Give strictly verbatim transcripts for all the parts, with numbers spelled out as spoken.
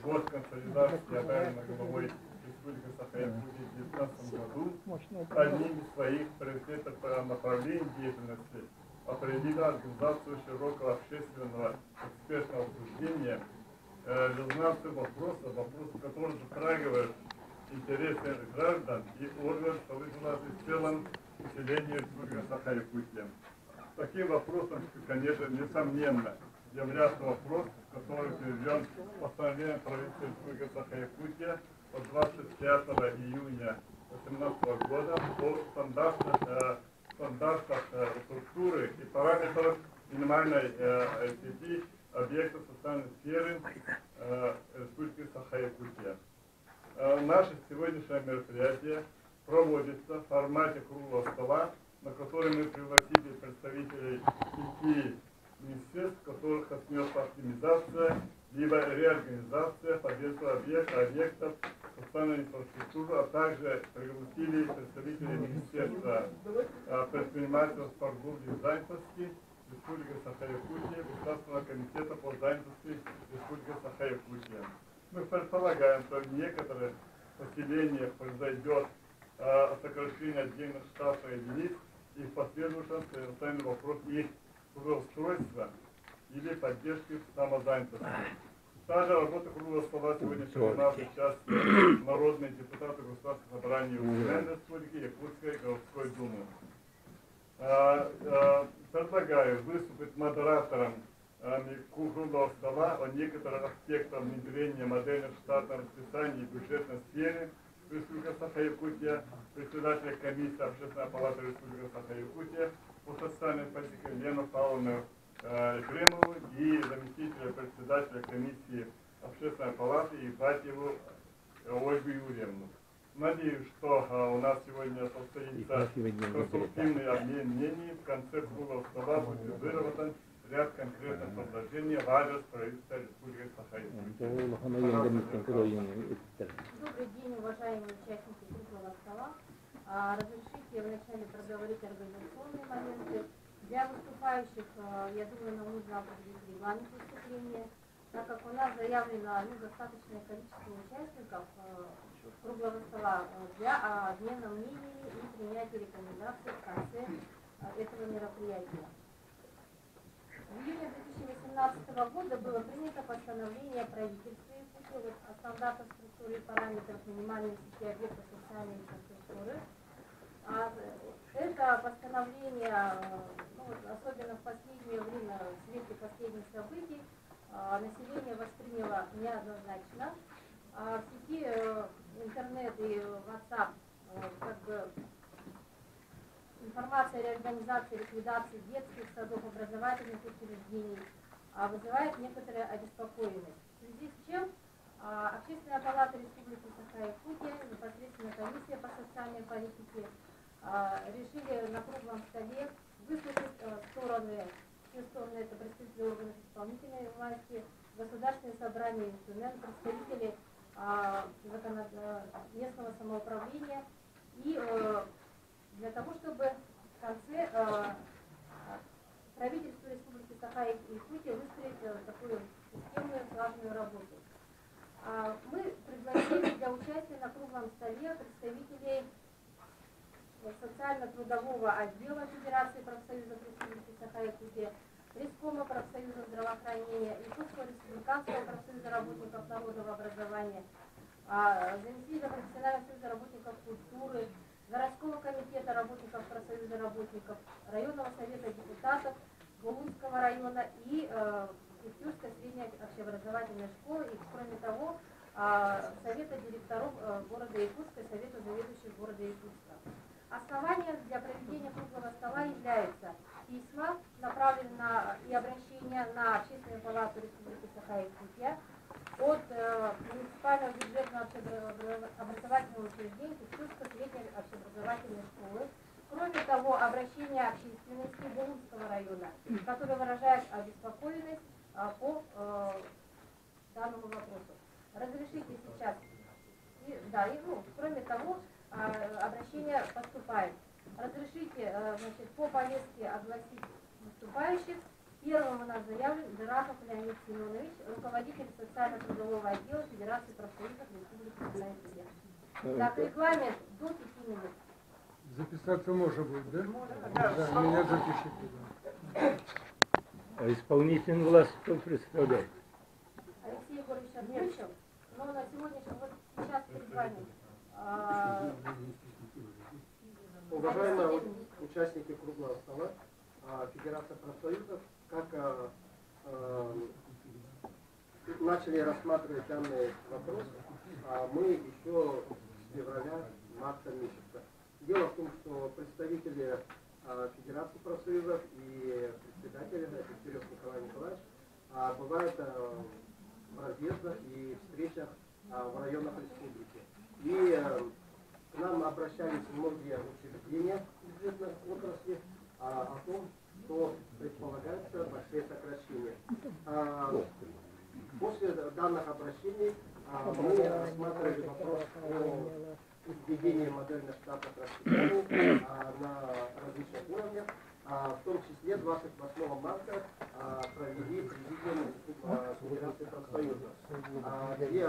год консолидации объявлена главой Республики Саха-Якутия в две тысячи девятнадцатом году, одним из своих приоритетов направлений деятельности определила организацию широкого общественного экспертного обсуждения резонансных вопросов, вопросов, которые затрагивают интересы граждан и органов власти в целом населения Республики Саха-Якутия. Таким вопросом, конечно, несомненно, является вопрос, который приведен в постановление правительства Республики Саха-Якутия от двадцать пятого июня две тысячи восемнадцатого года о стандартах, э, стандартах э, структуры и параметрах минимальной э, сети объектов социальной сферы э, Республики Саха-Якутия. Э, наше сегодняшнее мероприятие проводится в формате круглого стола, на который мы пригласили представителей пяти министерств, в которых коснется оптимизация, либо реорганизация поддержки объектов, объектов социальной инфраструктуры, а также пригласили представителей Министерства предпринимательства, торговли и занятости Республики Саха-Якутия, Государственного комитета по занятости Республики Саха-Якутия. Мы предполагаем, что в некоторых поселениях произойдет э, сокращение отдельных штатных единиц и в последующем совершенный вопрос их трудоустройства или поддержки самозанятости. Также работа круглого стола сегодня принимают участие народные депутаты Государственного собрания Федеральной Республики Якутской городской думы. А, а, предлагаю выступить модератором а, круглого стола о некоторых аспектах внедрения модельных штатных расписаний в бюджетной сфере Республики Саха-Якутия, председателя комиссии Общественной палаты Республики Саха-Якутия по социальной политике Лену Павловну Ефремову и заместителя председателя комиссии Общественной палаты Ипатьеву Ольгу Юрьевну. Надеюсь, что а, у нас сегодня состоится конструктивный обмен мнений. В конце круглого стола будет выработан ряд конкретных предложений в адрес правительства Республики Саха-Якутия. Добрый день, уважаемые участники круглого стола. А, разрешите вначале проговорить организационные моменты. Для выступающих, я думаю, нам нужно определить регламент выступления, так как у нас заявлено ну, достаточное количество участников круглого стола для обмена мнениями и принятия рекомендаций в конце этого мероприятия. В июне две тысячи восемнадцатого года было принято постановление правительства Якутии о стандартах структуры и параметров минимальной сети объектов социальной инфраструктуры. Это постановление, ну, особенно в последнее время, в свете последних событий, население восприняло неоднозначно. В сети интернет и WhatsApp как бы информация о реорганизации, ликвидации детских садов, образовательных учреждений вызывает некоторую обеспокоенность. В связи с чем Общественная палата Республики Саха-Якутия, непосредственно комиссия по социальной политике, решили на круглом столе выслушать стороны, все стороны, это представители органов исполнительной власти, государственные собрания, инструмент, представители а, закон... местного самоуправления, и а, для того, чтобы в конце а, правительство Республики Саха-Якутия выстроить а, такую системную слаженную работу. А, мы пригласили для участия на круглом столе представителей социально-трудового отдела Федерации профсоюзов Республики Саха-Якутия, Рескома профсоюза здравоохранения, Якутского республиканского профсоюза работников народного образования, заместителя профессионального союза работников культуры, городского комитета работников профсоюза работников, районного совета депутатов Голунского района и Якутской средней общеобразовательной школы, и кроме того совета директоров города Якутска, совета заведующих города Якутска. Основанием для проведения круглого стола являются письма, направленные и обращения на Общественную палату Республики Саха-Якутия от э, муниципального бюджетного общеобразовательного учреждения Якутской средней общеобразовательной школы. Кроме того, обращение общественности Голунского района, которое выражает обеспокоенность э, по э, данному вопросу. Разрешите сейчас. И, да, и, ну, кроме того, обращение поступает. Разрешите, значит, по повестке огласить выступающих Первым у нас заявлен Джарахов Леонид Семенович, руководитель социально-трудового отдела Федерации профсоюзов Республики Казахстан. Так, регламент до пяти минут. Записаться можно будет, да? Можно. Да, меня запишите. А исполнительную власть кто представляет? Алексей Егорович отключил, но на сегодняшний, вот сейчас перед вами. а, Уважаемые участники круглого стола, а, Федерация профсоюзов, как а, а, начали рассматривать данный вопрос, а, мы еще с февраля-марта месяца. Дело в том, что представители а, Федерации профсоюзов и председатель, это Кирилл Николай Николаевич, а, бывают а, в разъездах и встречах а, в районах республики. И а, к нам обращались многие учреждения бюджетной отрасли а, о том, что предполагается большие сокращения. А, после данных обращений а, мы рассматривали вопрос о введении модельных штатов расписаний а, на различных уровнях. А, в том числе двадцать восьмого марта а, провели президиум а, Федерации профсоюзов, а, где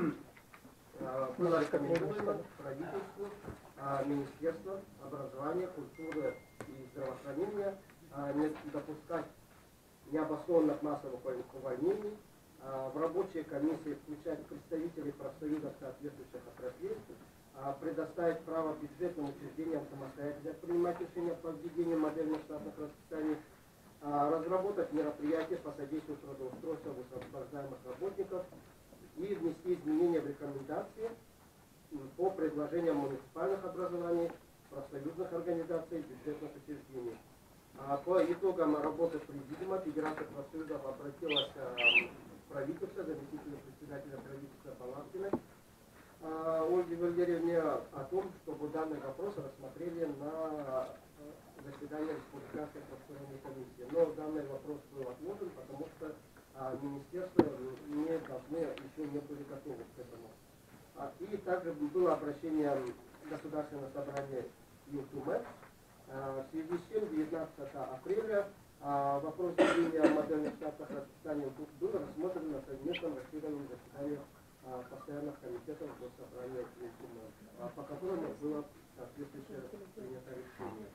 а, было рекомендовано правительству, а, Министерству образования, культуры и здравоохранения а, не допускать необоснованных массовых увольнений, а, в рабочие комиссии включать представителей профсоюзов соответствующих отраслей, а, предоставить право бюджетным учреждениям самостоятельно принимать решения по введению модельных штатных расписаний, а, разработать мероприятия по содействию трудоустройства высвобождаемых работников и внести изменения в рекомендации по предложениям муниципальных образований, профсоюзных организаций, бюджетных учреждений. А, по итогам работы президиума Федерация профсоюзов обратилась в правительство, заместителя председателя правительства Баланкиной Ольге Валерьевне о том, чтобы данный вопрос рассмотрели на заседании Республиканской профсоюзной комиссии. Но данный вопрос был отложен, потому что а, министерства не должны, еще не были готовы к этому. А, и также было обращение Государственного собрания ЮТУМЭ. А, в связи с чем девятнадцатого апреля а, вопрос введения модельных штатных расписаний был рассмотрен на совместном расширенном заседании а, постоянных комитетов Госсобрания ЮТУМЭ, а, по которому было соответствующее принято решение.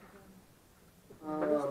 А,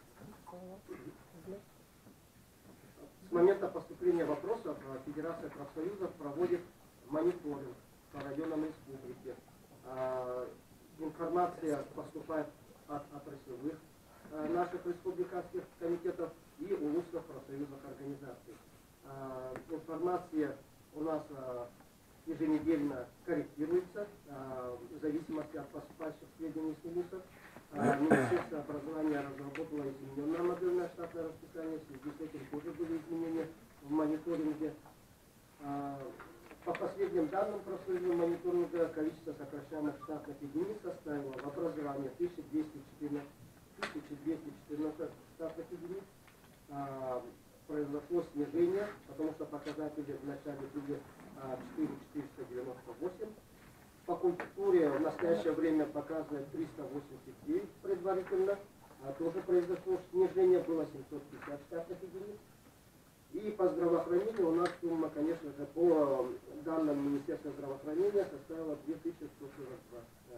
с момента поступления вопросов Федерация профсоюзов проводит мониторинг по районам республики. А, информация поступает от отраслевых а, наших республиканских комитетов и улусных профсоюзных организаций. А, информация у нас а, еженедельно корректируется а, в зависимости от поступающих сведений с улусов. А, Министерство образования разработало измененное модельное штатное расписание, в связи с этим тоже были изменения в мониторинге. А, по последним данным профсоюзного мониторинга количество сокращаемых штатных единиц составило в образовании тысяча двести четырнадцать штатных единиц. А, произошло снижение, потому что показатели в начале были четыре тысячи четыреста девяносто восемь. По культуре в настоящее время показывает триста восемьдесят девять предварительно. А тоже произошло снижение, было семьсот пятьдесят штатных единиц. И по здравоохранению у нас сумма, конечно же, по данным Министерства здравоохранения составила две тысячи сто сорок два.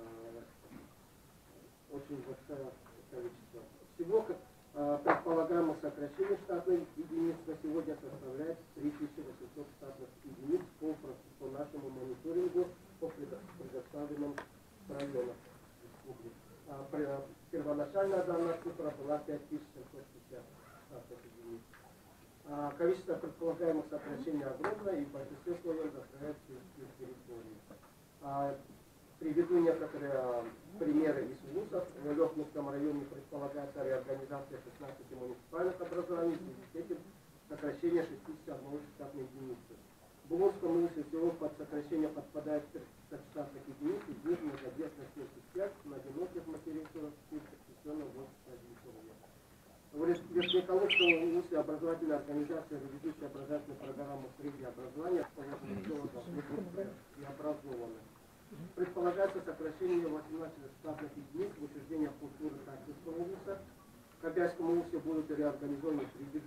Очень большое количество. Всего предполагаемое сокращение штатных единиц на сегодня составляет три тысячи восемьсот штатных единиц по, по нашему мониторингу по предоставленным районам республики. А, первоначальная данная цифра была пять тысяч семьсот пятьдесят штатных единиц. А, количество предполагаемых сокращений огромное, и в большинстве своем заставляет сельские территории. А, приведу некоторые а, примеры из вузов. В Лёхновском районе предполагается реорганизация шестнадцати муниципальных образований, с этим сокращение шестидесяти одной штатной единицы. В Булонском вузе всего под сокращение подпадает тридцать штатных единиц, из них многодетных семьдесят пять, на одиноких матерей сорок четыре, просвещенных восемьдесят один человек. В Верхнеколымском вузе образовательная организация, ведущая образовательную программу среднего образования, положено должны быть и образованы. Предполагается сокращение восемнадцати штатных единиц в учреждениях культуры Харьковского вуза. В Кобяйском вузе будут реорганизованы три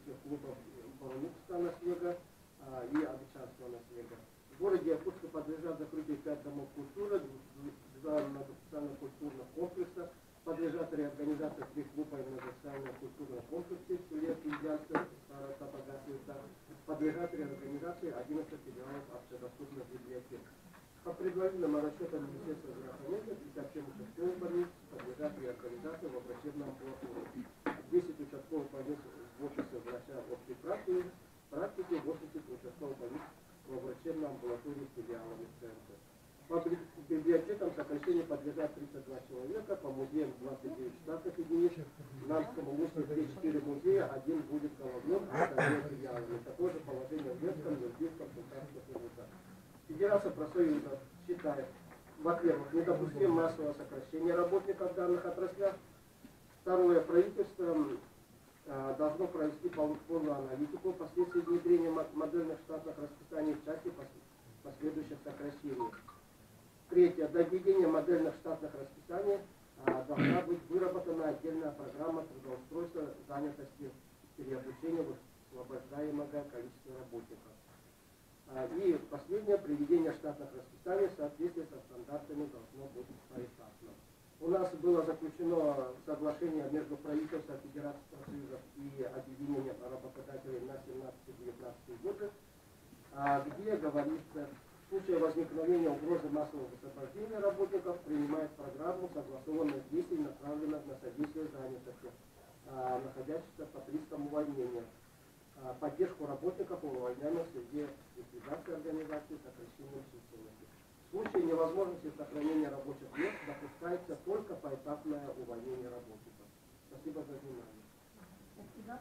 любительских клубов Барунукского наследия и Обещанского наследия. В городе Якутска подлежат закрытию пять домов культуры, два многофункционально-культурных комплекса, подлежат реорганизации три клуба и многофункционально-культурного комплекса в селе Индианцы, Тапагасвица, подлежат реорганизации одиннадцать филиалов общедоступных библиотек. По предварительным расчетам Министерства здравоохранения, пятьдесят семь участковых больниц подлежат реорганизации в врачебном амбулатории. десять участковых больниц в офисе врача общей практики, практики восемьдесят участковых больниц во врачебном амбулатории с филиалами центра. По библиотекам сокращению подлежат тридцать два человека, по музеям двадцать девять штатных единиц, в Нарском университете четыре музея, один будет головным, остальные филиалами. Такое же положение в Детском, Юрдинском, Султанском языках. Федерация профсоюзов считает, во-первых, недопустим массового сокращения работников в данных отраслях. Второе, правительство э, должно провести полную аналитику последствий внедрения модельных штатных расписаний в части последующих сокращений. Третье, до введения модельных штатных расписаний э, должна быть выработана отдельная программа трудоустройства занятости переобучения освобождаемого количества работников. И последнее, приведение штатных расписаний в соответствии со стандартами должно быть поэтапно. У нас было заключено соглашение между правительством Федерации профсоюзов и объединением работодателей на семнадцатый-девятнадцатый годы, где говорится, в случае возникновения угрозы массового высвобождения работников принимает программу согласованных действий, направленных на содействие занятости, находящихся под риском увольнения, поддержку работников, увольняемых в связи с ликвидацией организации, сокращением численности. В случае невозможности сохранения рабочих мест допускается только поэтапное увольнение работников. Спасибо за внимание. Спасибо.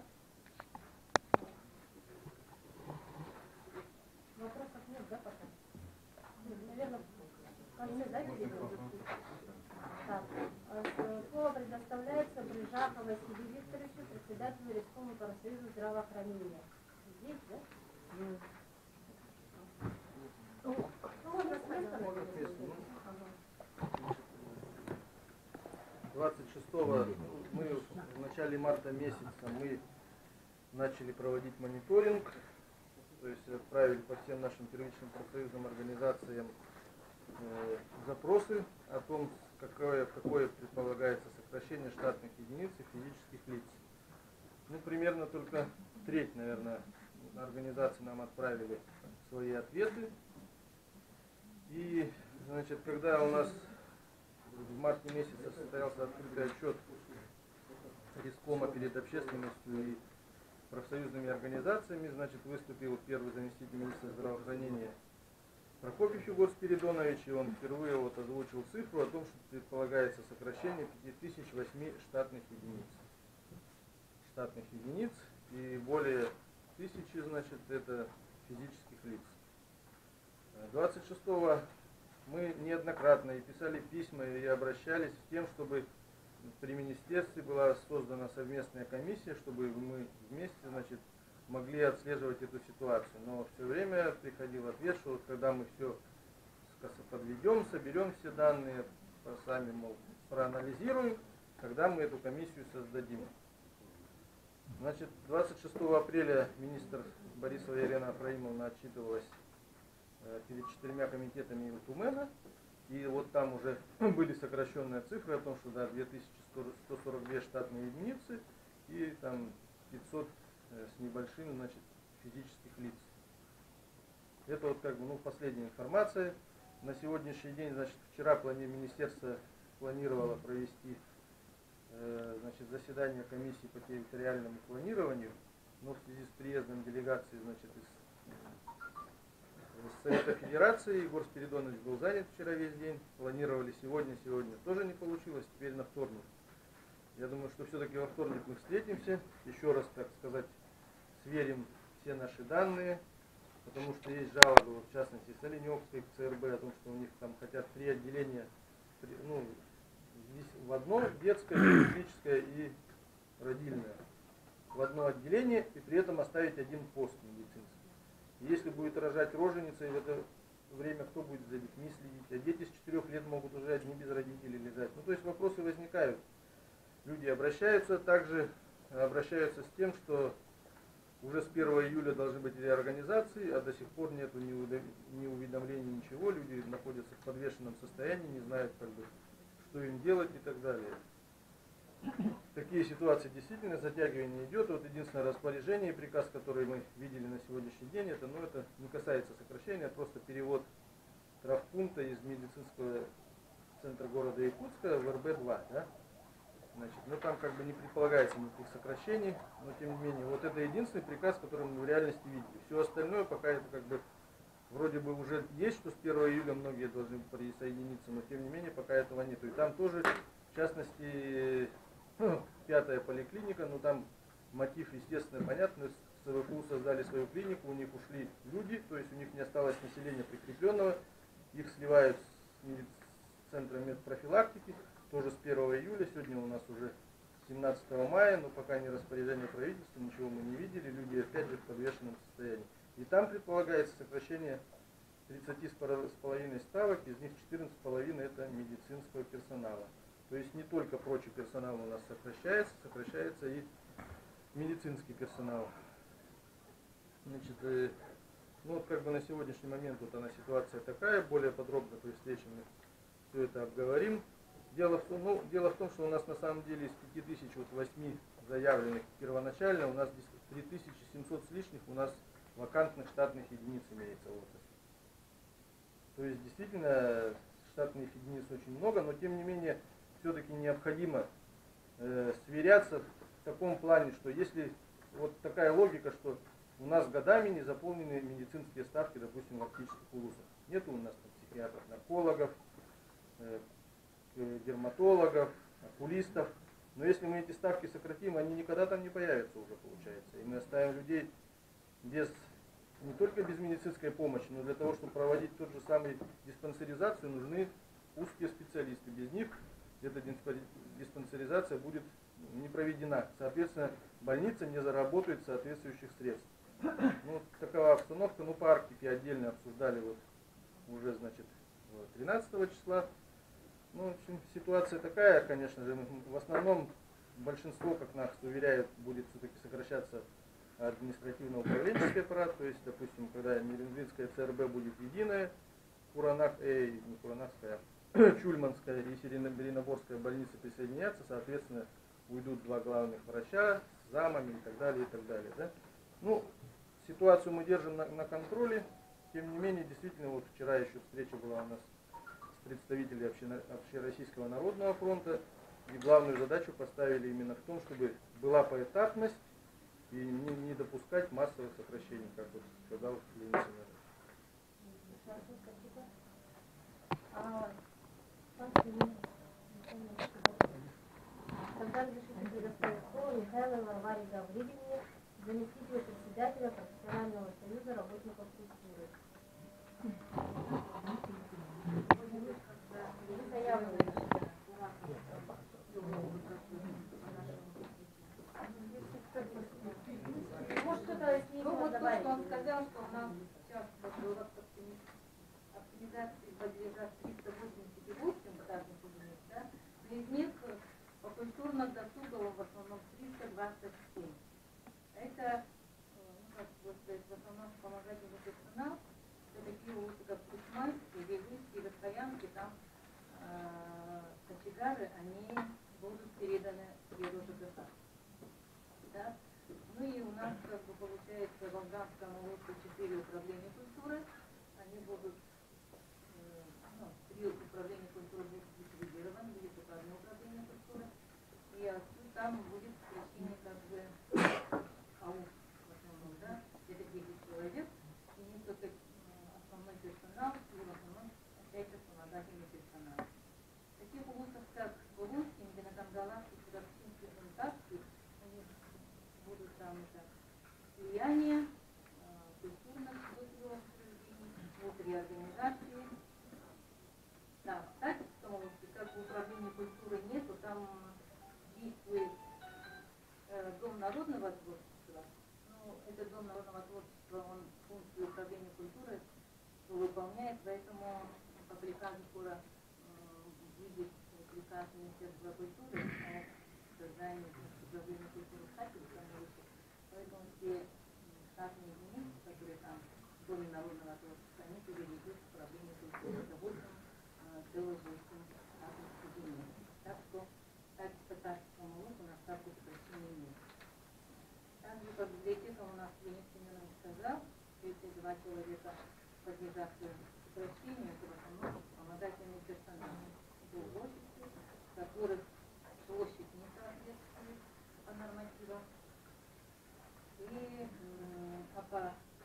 Вопросов нет, да, пока? Наверное, в конце, да, перейдем? Так, слово предоставляется Брыжаха Василию Викторовичу, председателю Республики профсоюза здравоохранения. Здесь, да? Ну, можно с места, наверное. двадцать шестого мы в начале марта месяца мы начали проводить мониторинг, то есть отправили по всем нашим первичным профсоюзным организациям э, запросы о том, какое, какое предполагается сокращение штатных единиц и физических лиц. Ну, примерно только треть, наверное, организаций нам отправили свои ответы. И, значит, когда у нас в марте месяце состоялся открытый отчет Рискома перед общественностью и профсоюзными организациями, значит, выступил первый заместитель министра здравоохранения Прокопьев Егор Спиридонович, и он впервые вот озвучил цифру о том, что предполагается сокращение пяти тысяч восьми штатных единиц. Штатных единиц и более тысячи, значит, это физических лиц. двадцать шестого мы неоднократно и писали письма, и обращались с тем, чтобы при министерстве была создана совместная комиссия, чтобы мы вместе, значит, могли отслеживать эту ситуацию. Но все время приходил ответ, что вот когда мы все подведем, соберем все данные, сами, мол, проанализируем, когда мы эту комиссию создадим. Значит, двадцать шестого апреля министр Борисова Елена Афраимовна отчитывалась перед четырьмя комитетами УТУМЭНа, и вот там уже были сокращенные цифры о том, что да, две тысячи сто сорок две штатные единицы и там пятьсот с небольшим, значит, физических лиц. Это вот как бы, ну, последняя информация. На сегодняшний день, значит, вчера плани... министерство планировало провести э, значит, заседание комиссии по территориальному планированию, но в связи с приездом делегации, значит, из Совета Федерации Егор Спиридонович был занят вчера весь день, планировали сегодня, сегодня тоже не получилось, теперь на вторник. Я думаю, что все-таки во вторник мы встретимся, еще раз, так сказать, сверим все наши данные, потому что есть жалобы, вот, в частности, с Оленевской к ЦРБ о том, что у них там хотят три отделения, ну, в одно детское, педиатрическое и родильное, в одно отделение, и при этом оставить один пост медицинский. Если будет рожать роженица, и в это время кто будет за детьми следить? А дети с четырех лет могут уже одни без родителей лежать. Ну, то есть вопросы возникают. Люди обращаются, также обращаются с тем, что первого июля должны быть реорганизации, а до сих пор нету ни уда- ни уведомлений, ничего. Люди находятся в подвешенном состоянии, не знают, как бы, что им делать и так далее. Такие ситуации действительно затягивание идет. Вот единственное распоряжение и приказ, который мы видели на сегодняшний день, это, ну, это не касается сокращения, а просто перевод травмпункта из медицинского центра города Якутска в эр бэ два. Да? Значит, ну там как бы не предполагается никаких сокращений, но тем не менее, вот это единственный приказ, который мы в реальности видели. Все остальное пока это как бы вроде бы уже есть, что с первого июля многие должны присоединиться, но тем не менее пока этого нету. И там тоже, в частности, ну, пятая поликлиника, но там мотив, естественно, понятно, с вэ пэ у создали свою клинику, у них ушли люди, то есть у них не осталось населения прикрепленного, их сливают с медицинским центром медпрофилактики. Тоже с первого июля, сегодня у нас уже семнадцатого мая, но пока не распоряжение правительства, ничего мы не видели, люди опять же в подвешенном состоянии. И там предполагается сокращение тридцати с половиной ставок, из них четырнадцать с половиной это медицинского персонала. То есть не только прочий персонал у нас сокращается, сокращается и медицинский персонал. Значит, э, ну вот как бы на сегодняшний момент вот она ситуация такая, более подробно при встрече мы все это обговорим. Дело в, том, ну, дело в том, что у нас на самом деле из пяти тысяч восьми заявленных первоначально, у нас три тысячи семьсот с лишних у нас вакантных штатных единиц имеется в отрасли. То есть действительно штатных единиц очень много, но тем не менее все-таки необходимо э, сверяться в таком плане, что если вот такая логика, что у нас годами не заполнены медицинские ставки, допустим, в оптических улусах. Нету у нас там психиатров, наркологов, э, дерматологов, окулистов. Но если мы эти ставки сократим, они никогда там не появятся уже, получается. И мы оставим людей без, не только без медицинской помощи, но для того, чтобы проводить тот же самый диспансеризацию, нужны узкие специалисты. Без них эта диспансеризация будет не проведена. Соответственно, больница не заработает соответствующих средств. Ну, такова обстановка. Ну, по Арктике отдельно обсуждали вот уже, значит, тринадцатого числа. Ну, в общем, ситуация такая, конечно же, в основном большинство, как нас уверяют, будет все-таки сокращаться административно-управленческий аппарат, то есть, допустим, когда Нерюнгринская цэ эр бэ будет единая, Куранах, э, не Куранахская, Чульманская и Серебряноборская больницы присоединятся, соответственно, уйдут два главных врача с замами и так далее, и так далее. Да? Ну, ситуацию мы держим на, на контроле, тем не менее, действительно, вот вчера еще встреча была у нас представителей Общероссийского народного фронта, и главную задачу поставили именно в том, чтобы была поэтапность и не, не допускать массовых сокращений, как вот сказал Ленин Семенович. Тогда разрешите предоставить слово Михайловой Варваре Гавриловне, заместителю председателя профессионального союза работников культуры. Может, кто-то из них Ну вот то, добавить? что он сказал, что у нас сейчас было оптимизации подлежат триста восемьдесят восемь штатных единиц, да? Из них по культурно-досуговым в основном триста двадцать семь. Это, ну, как сказать, в основном вспомогательный персонал. Это такие улицы, как Кучманский, Вельвинский, Верхоянский, там э, кочегары, они будут переданы в ЖКХ. Да? Ну и у нас, как бы, получается, в Афганском улусе четыре управления культуры. Они будут, э, ну, три управления культуры будут ликвидированы, будет только одно управление культуры. И отсюда там будет сокращение, как бы, АУ в основном, да, это десять человек. И не только основной персонал, и в основном опять же вспомогательный персонал. В таких улусах, как Волынский, Мединокангалакский, Кудовчинский, Унтарский, они будут там это влияние культурных учреждений, вот реорганизации. Да, кстати, в том области, как в управлении культуры нету, там действует э, Дом народного творчества. Ну, этот Дом народного творчества, он функцию управления культурой выполняет, поэтому по приказу скоро э, выйдет приказ Министерства культуры о создании управления культуры в Харькове, поэтому все по библиотекам у нас Денис Семенович сказал, что эти два человека подлежат сокращению, это в основном помогательный персонал. Это уборщицы, которых площадь не соответствует по нормативам. И а по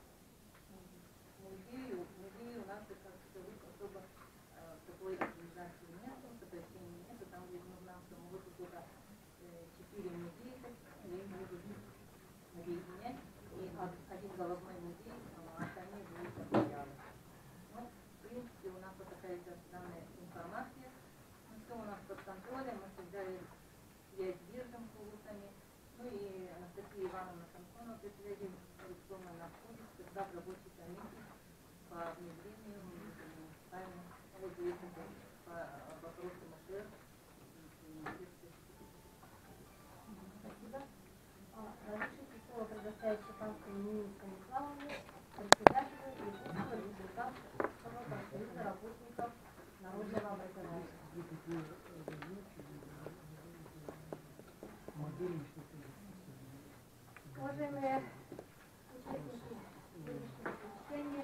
музею, музею у нас, как сказать, особо такой организации нет, сокращений нет, там где нужно, что могут где-то четыре музея, я их буду объединять, и один головной музей, а остальные будут филиалы. Ну, в принципе, у нас вот такая данная информация, ну, все у нас под контролем, мы создали связь с биржем, с улусами, ну и Анастасия Ивановна Самсонова, председатель Русдома, находится всегда в рабочей комиссии по внедрению специальных по вопросу МШР. Спасибо. Разрешите слово предоставить Шипанской Нине Станиславовне, председателю Якутского республиканского профсоюза работников народного образования. Уважаемые участники сегодняшнего совещания,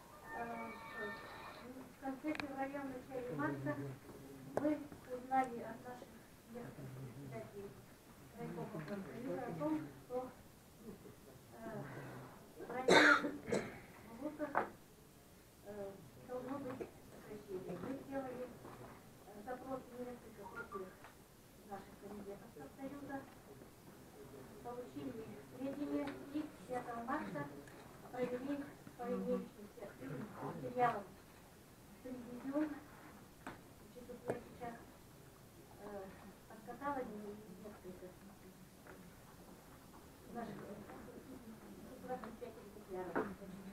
в конце февраля, в начале марта мы узнали от наших некоторых председателей райкомов профсоюза о том, что в районах в ВУЗах должно быть сокращение. Мы сделали запрос в несколько крупных наших комитетов профсоюза, получили сведения и пятого марта провели по имеющимся материалам президиум. Значит, вот я сейчас э, подкатала несколько наших двадцать пять экземпляров.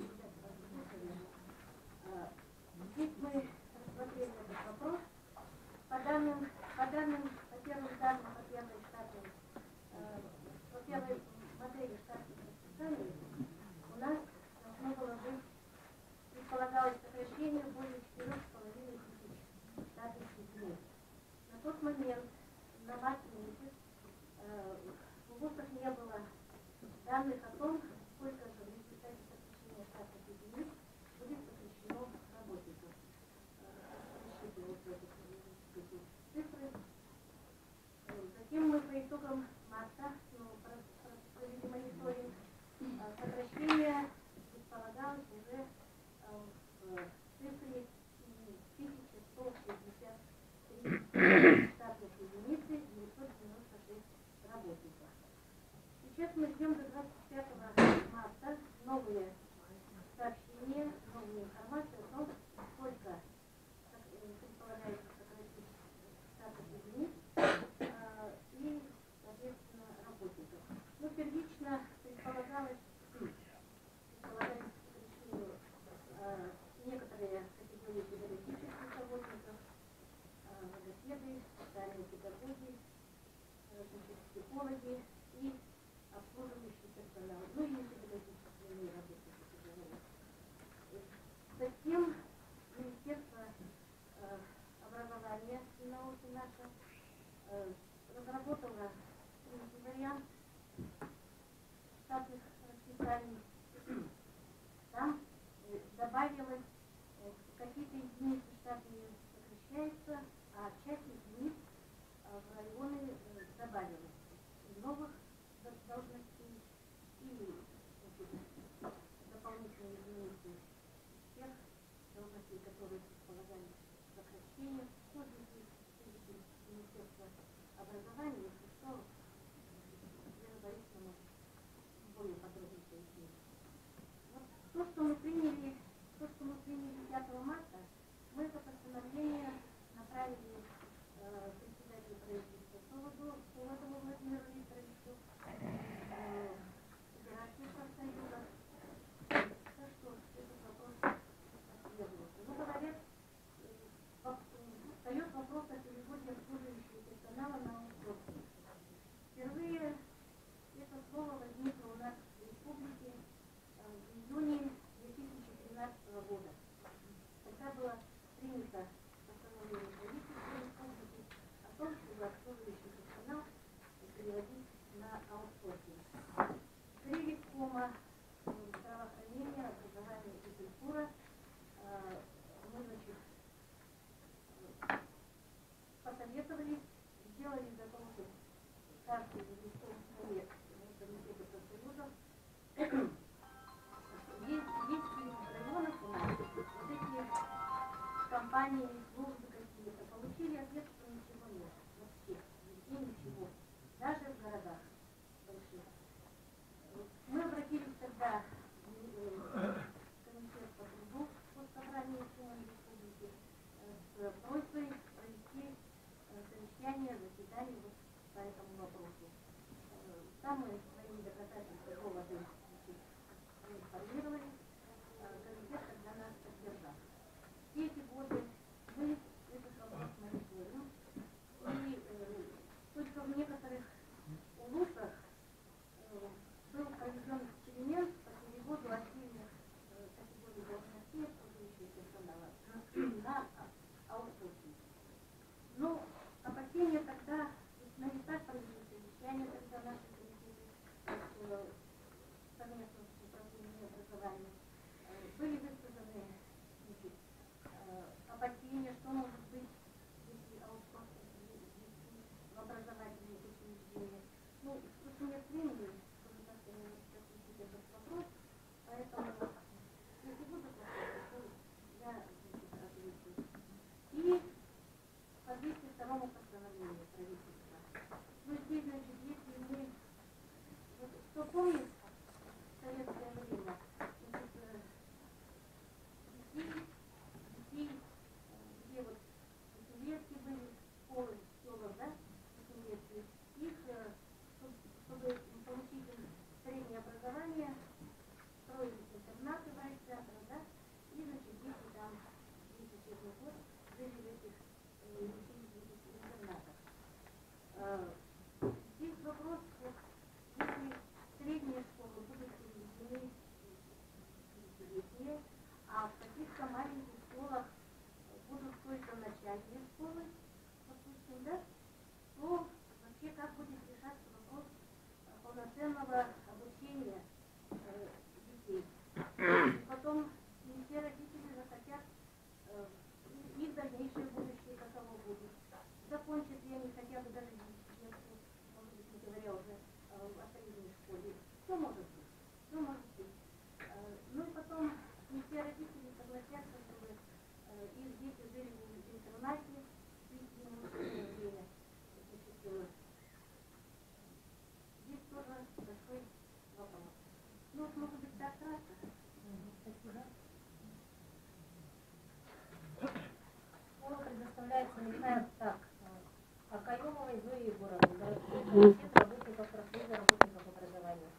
Здесь мы рассмотрели этот вопрос. По данным, по данным, по первым данным, по первой штатной, э, по первой модели штатных расписаний у нас должно было быть, предполагалось сокращение более четырех с половиной тысяч штатных единиц. На тот момент, на март месяц, э, в ВУЗах не было данных о том, сколько же в результате сокращения штатных единиц будет сокращено работников. Рассчитывалось эти цифры. Затем мы по итогам марта ну, провели мониторинг. Сокращение предполагалось уже в цифре тысяча сто шестьдесят три штатных единицы, девятьсот девяносто шесть работников. Сейчас мы ждем до двадцать пятого марта новые сообщения, новую информацию о том, сколько предполагается сократить штатных единиц и, соответственно, работников. Но первично предполагалось, предполагались сокращению э, некоторые категории педагогических работников, э, логопеды, социальные педагоги, э, психологи и обслуживающий персонал, ну и педагогические работники. Затем Министерство э, образования и науки наше э, разработало третий вариант штатных расписаний. Там э, добавилось э, какие-то единицы штатные сокращаются, а часть единиц э, в районы э, добавилось новых должностей и значит, дополнительные единицы тех должностей, которые предполагали сокращение. Тоже здесь Министерство образования, если что, Елена Борисовна более подробно пояснит. Вот то, что мы приняли, то, что мы приняли пятого марта, мы это постановление направили э, председателю правительства Солодову Владимиру Викторовичу, э, Федерации профсоюзов. Так что этот вопрос последуется. Ну, говорят, встает вопрос о переводе обслуживающего персонала на аутсорсинг. Министерства здравоохранения, образования и культуры мы, значит, посоветовались, сделали запросы каждый регистрационный совет комитета профсоюзов. Есть, есть в районах у нас вот эти компании, службы какие-то, получили ответ, что ничего нет вообще, нигде ничего, даже в городах больших. Мы обратились тогда в комитет по труду Госсобрания Республики с просьбой провести совещание, заседание вот по этому вопросу. Там мы своими доказательства доводы информировали, комитет тогда нас поддержал. Все эти годы мы этот вопрос мониторим, и э, только в некоторых улусах э, был проведен эксперимент по переводу отдельных э, категорий должностей обслуживающего персонала на аутсорсинг. Но опасения тогда, на местах провели совещания, тогда наши комитеты э, совместно с управлением образования э, были высказаны, значит, э, опасения, что может быть, если аутсорсинг ввести в образовательные учреждения. Ну, тут нет времени, чтобы как-то не осветить этот вопрос, поэтому если будут вопросы, то я, значит, отвечу. И по двести второму постановлению правительства. Ну, здесь, значит, если мы, вот, кто помнит, в советское время, значит, детей, детей, где вот пятилетки были, школы, школы, да, пятилетки, их, чтобы получить им среднее образование, строились интернаты в райцентрах, да, и, значит, дети там, весь учебный год жили в этих интернатах. Здесь вопрос, вот, если средние школы будут переведены десятилетние, а в каких-то маленьких школах будут только начальные школы, допустим, да, то вообще как будет решаться вопрос полноценного обучения э, детей. И потом не все родители захотят э, их дальнейшее будущее каково будет. Закончат ли они хотя бы даже детскую, может быть, не говоря уже э, о средней школе. Что может быть? Что может быть? Э, ну и потом не все родители согласятся, чтобы э, их дети жили в интернате длительное время. Значит, э, здесь тоже большой вопрос. Ну вот, может быть, так кратко. Спасибо. Слово предоставляется, не знаю, так, Акаемовой Зои Егоровны, городской комитет работников профсоюза работников образования.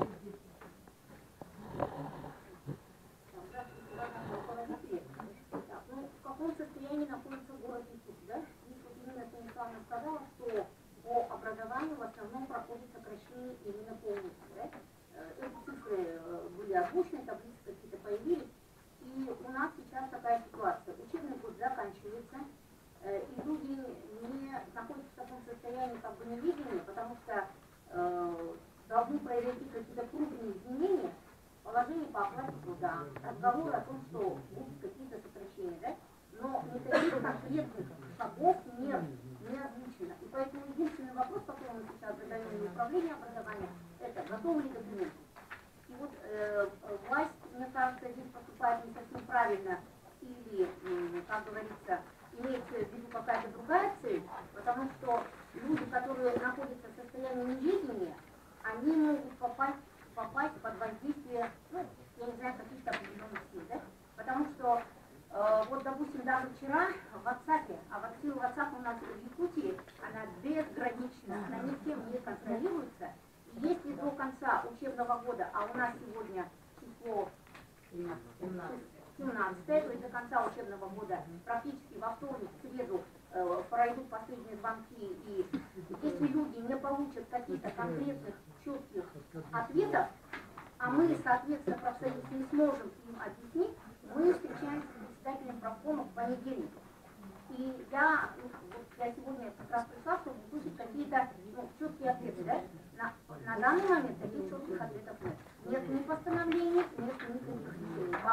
Ну, в каком состоянии находится город Иркутск, да? Здесь вот Ирина Станиславовна сказала, что по образованию в основном проходит сокращение именно по улицам, да? Эти цифры были озвучены, таблицы какие-то появились. И у нас сейчас такая ситуация. Учебный год заканчивается, и люди не находятся в таком состоянии как бы невидения, потому что э, должны произойти какие-то крупные изменения в положении по оплате труда, разговоры о том, что будут какие-то сокращения, да? Но никаких конкретных шагов не, не озвучено. И поэтому единственный вопрос, который мы сейчас задаем управлению образования, это готовы ли документы. И вот э, власть, мне кажется, здесь поступает не совсем правильно, или, э, как говорится, имеется в виду какая-то другая цель, потому что люди, которые находятся в состоянии неведения, они могут попасть, попасть под воздействие, ну, я не знаю, каких-то определенных сил, да? Потому что, э, вот, допустим, даже вчера в WhatsApp, а вот сила WhatsApp у нас в Якутии, она безгранична, она никем не контролируется. И если до конца учебного года, а у нас сегодня число семнадцатое, то есть до конца учебного года практически во вторник, в среду э, пройдут последние звонки, и если люди не получат каких-то конкретных, четких ответов, а мы, соответственно, профсоюз не сможем им объяснить, мы встречаемся с председателем профкома в понедельник. И я, ну, вот я сегодня как раз пришла, чтобы услышать какие-то, ну, четкие ответы, да? На, на данный момент таких четких ответов нет. Нет ни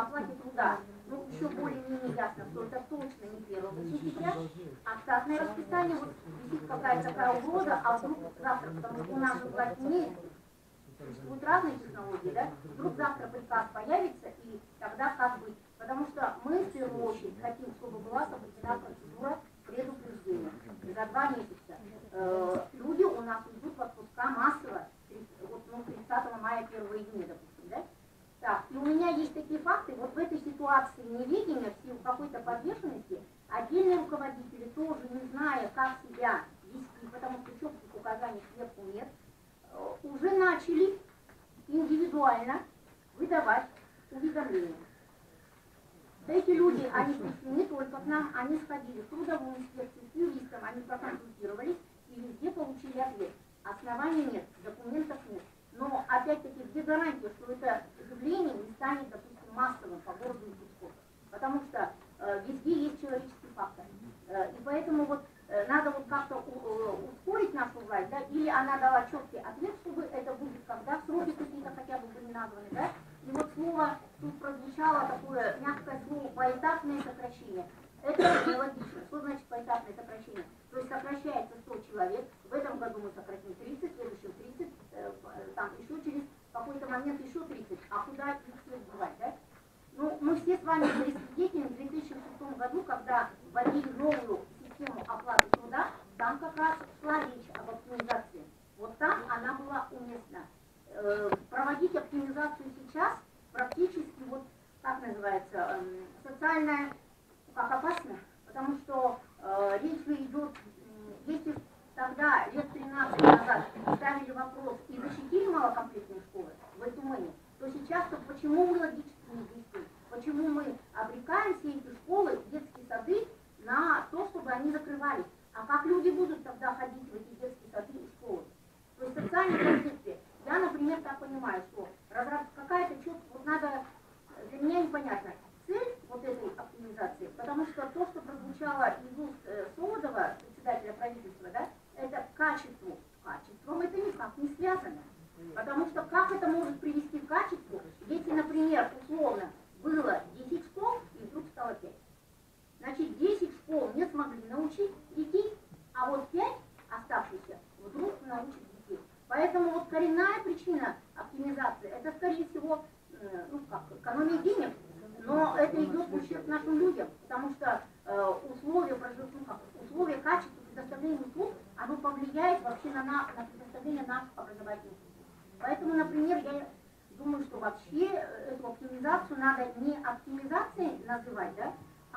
оплате труда, ну, еще более-менее ясно, что это точно не первого сентября, а штатное расписание, вот висит какая-то такая угроза, а вдруг завтра, потому что у нас же власть имеет, существуют разные технологии, да, вдруг завтра приказ появится, и тогда как быть? Потому что мы в первую очередь хотим, чтобы была соблюдена процедура предупреждения. И за два месяца э, люди у нас идут в отпуска массово, вот, ну, тридцатого мая, первого июня, допустим, да? Так, и у меня есть такие факты, вот в этой ситуации неведения, в силу какой-то подвешенности, отдельные руководители, тоже не зная, как себя вести, потому что четких указаний сверху нет, э, уже начали индивидуально выдавать уведомления. Эти люди, они пришли не только к нам, они сходили в трудовую инспекцию, с юристом, они проконсультировались и везде получили ответ. Оснований нет, документов нет. Но опять-таки где гарантия, что это явление не станет, допустим, массовым по городу Иркутску? Потому что э, везде есть человеческий фактор. Э, и поэтому вот э, надо вот как-то ускорить нашу власть, да, или она дала четкий ответ, чтобы это будет, когда сроки какие-то хотя бы были названы, да. И вот слово, тут прозвучало такое мягкое слово «поэтапное сокращение». Это нелогично. Что значит поэтапное сокращение? То есть сокращается сто человек, в этом году мы сократим тридцать, в следующем тридцать, э, там еще через какой-то момент еще тридцать. А куда их всех девать, да? Ну, мы все с вами были свидетелями в две тысячи шестом году, когда вводили новую систему оплаты труда, там как раз шла речь об оптимизации. Вот там она была уместна. Э, проводить оптимизацию сейчас практически, вот, как называется, э, социальная, как опасно, потому что э, речь идет, э, если тогда, лет тринадцать назад, ставили вопрос и защитили малокомплектные школы в Айтумане, то сейчас-то почему мы логически не действуем? Почему мы обрекаем все эти школы, детские сады на то, чтобы они закрывались? А как люди будут тогда ходить в эти детские сады и школы? То есть социальные концепции. Я, например, так понимаю, что какая-то четкая, вот надо, для меня непонятно, цель вот этой оптимизации, потому что то, что прозвучало из уст э, Солодова, председателя правительства, да, это качеству. Качеством это никак не связано. Потому что как это может привести к качеству, если, например, условно, было десять школ и вдруг стало пять. Значит, десять школ не смогли научить детей, а вот пять оставшихся вдруг научат детей. Поэтому вот коренная причина оптимизации, это, скорее всего, э, ну как, экономия денег, но это идет в ущерб нашим людям, потому что э, условия, ну, как, условия качества предоставления услуг, оно повлияет вообще на, на, на предоставление наших образовательных услуг. Поэтому, например, я думаю, что вообще эту оптимизацию надо не оптимизацией называть, да,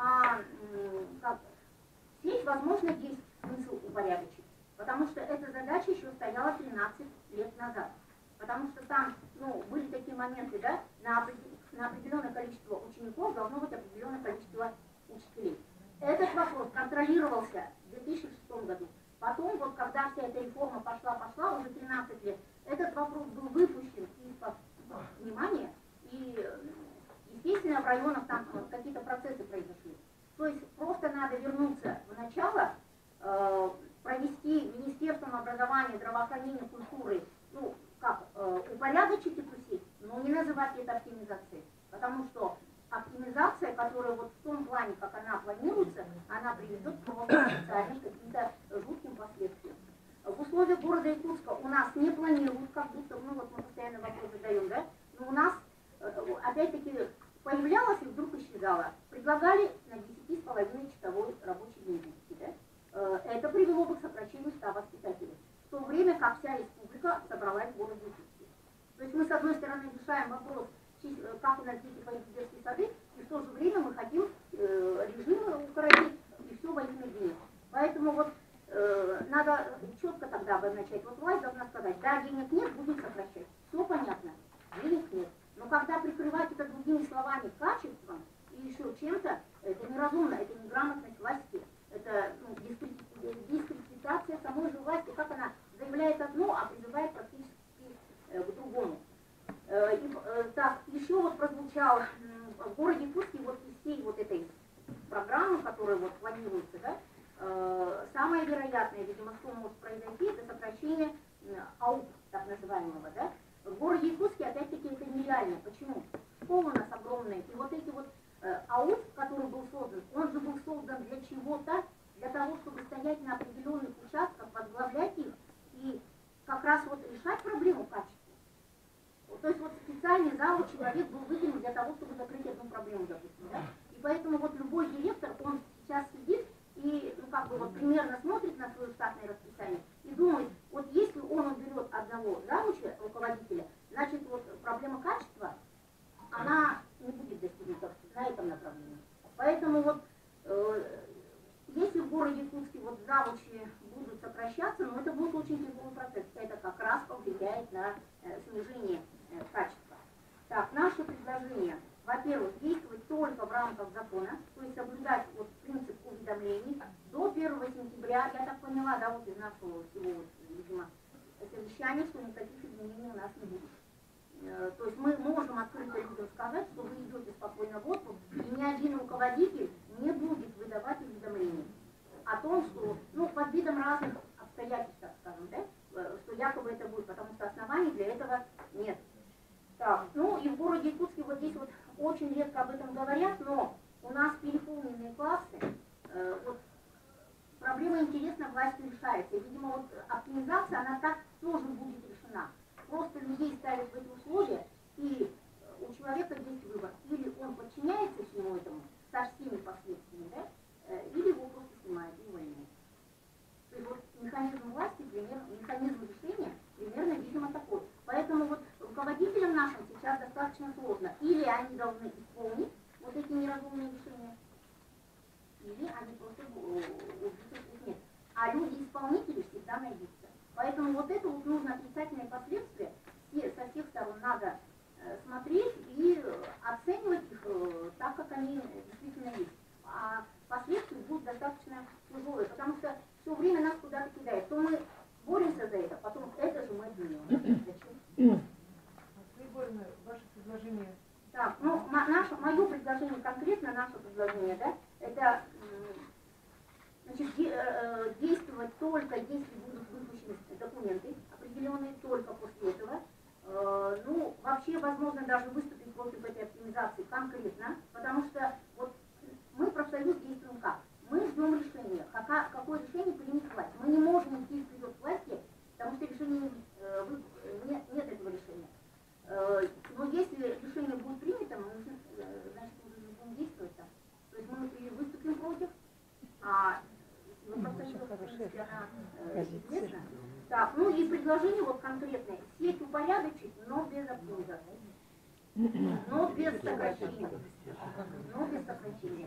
а э, как, здесь, возможно, есть смысл упорядочить. Потому что эта задача еще стояла тринадцать лет назад. Потому что там, ну, были такие моменты, да, на, на определенное количество учеников должно быть определенное количество учителей. Этот вопрос контролировался в две тысячи шестом году. Потом, вот когда вся эта реформа пошла-пошла, уже тринадцать лет, этот вопрос был выпущен из-под внимания, и, естественно, в районах там какие-то процессы произошли. То есть просто надо вернуться в начало, э, провести Министерством образования, здравоохранения, культуры, ну, как, э, упорядочить эту сеть, но не называть это оптимизацией. Потому что оптимизация, которая вот в том плане, как она планируется, она приведет просто к социальным каким-то жутким последствиям. В условиях города Иркутска у нас не планируют, как будто, ну вот мы постоянно вопрос задаем, да, но у нас, э, опять-таки, появлялась и вдруг исчезала. Предлагали на десять с половиной часовой рабочий день, да? Это привело бы к сокращению ста воспитателей, в то время как вся республика собралась в городе Иркутске. То есть мы, с одной стороны, решаем вопрос, как у нас дети пойдут в детские сады, и в то же время мы хотим э, режим укоротить, и все во имя денег. Поэтому вот э, надо четко тогда обозначать, вот власть должна сказать, да, денег нет, будем сокращать. Все понятно, денег нет. Но когда прикрывать это другими словами качеством и еще чем-то, это неразумно, это неграмотность власти. Это, ну, дискредитация самой же власти, как она заявляет одно, а призывает практически э, к другому. Э, и, э, так, еще вот прозвучал э, в городе Иркутске вот из всей вот этой программы, которая вот планируется, да, э, самое вероятное, видимо, что может произойти, это сокращение э, АУП, так называемого, да. В городе Иркутске, опять-таки, это нереально. Почему? Школы у нас огромные, и вот эти чего-то для того, чтобы стоять на определенных участках, возглавлять их и как раз вот решать проблему качества. То есть вот специальный зал человек был выделен для того, чтобы закрыть одну проблему, допустим, да? И поэтому вот любой директор, он сейчас сидит и, ну, как бы вот примерно смотрит на свое штатное расписание и думает, вот если он уберет одного завуча, руководителя, значит вот проблема качества, она не будет достигнута на этом направлении. Поэтому вот э, если в городе Иркутске вот завучи будут сокращаться, но это будет очень тяжелый процесс. Это как раз повлияет на э, снижение э, качества. Так, наше предложение, во-первых, действовать только в рамках закона, то есть соблюдать вот принцип уведомлений до первого сентября. Я так поняла, да, вот из нашего всего, вот, видимо, совещания, что никаких изменений у нас не будет. Э, то есть мы можем открыто людям сказать, что вы идете спокойно в отпуск, и ни один руководитель не будет выдавать уведомления о том, что, ну, под видом разных обстоятельств, так скажем, да, что якобы это будет, потому что оснований для этого нет. Так, ну и в городе Иркутске вот здесь вот очень редко об этом говорят, но у нас переполненные классы, э, вот проблема интересно властью решается. И, видимо, вот оптимизация, она так тоже будет решена. Просто людей ставят в эти условия, и у человека есть выбор. Или он подчиняется всему этому со всеми последствиями, да, или его просто снимают и увольняют. То есть вот механизм власти, примерно, механизм решения примерно, видимо, такой. Поэтому вот руководителям нашим сейчас достаточно сложно. Или они должны исполнить вот эти неразумные решения, или они просто убийцы их нет. А люди-исполнители всегда найдутся. Поэтому вот это вот нужно отрицательные последствия все, со всех сторон надо э, смотреть и оценивать их э, так, как они действительно есть. А последствия будут достаточно тяжелые, потому что все время нас куда-то кидает. То мы боремся за это, потом это же мы отменим. Егоровна, ваше предложение. Так, ну, наше, мое предложение, конкретно наше предложение, да, это значит, де, э, действовать только, если будут выпущены документы определенные, только после этого. Э, ну, вообще, возможно, даже выступить против этой оптимизации конкретно, потому что вот мы, профсоюз, действуем как? Мы ждем решения. Какое, какое решение примет власть? Мы не можем идти вперед к власти, потому что решение, э, вы, нет, нет этого решения. Э, но если решение будет принято, мы, э, значит, мы будем действовать так. То есть мы или выступим против, а ну, профсоюз, в принципе, она э, известна. Так, ну и предложение вот конкретное. Сеть упорядочить, но без оптимизации. Но без сокращения. Но без сокращения.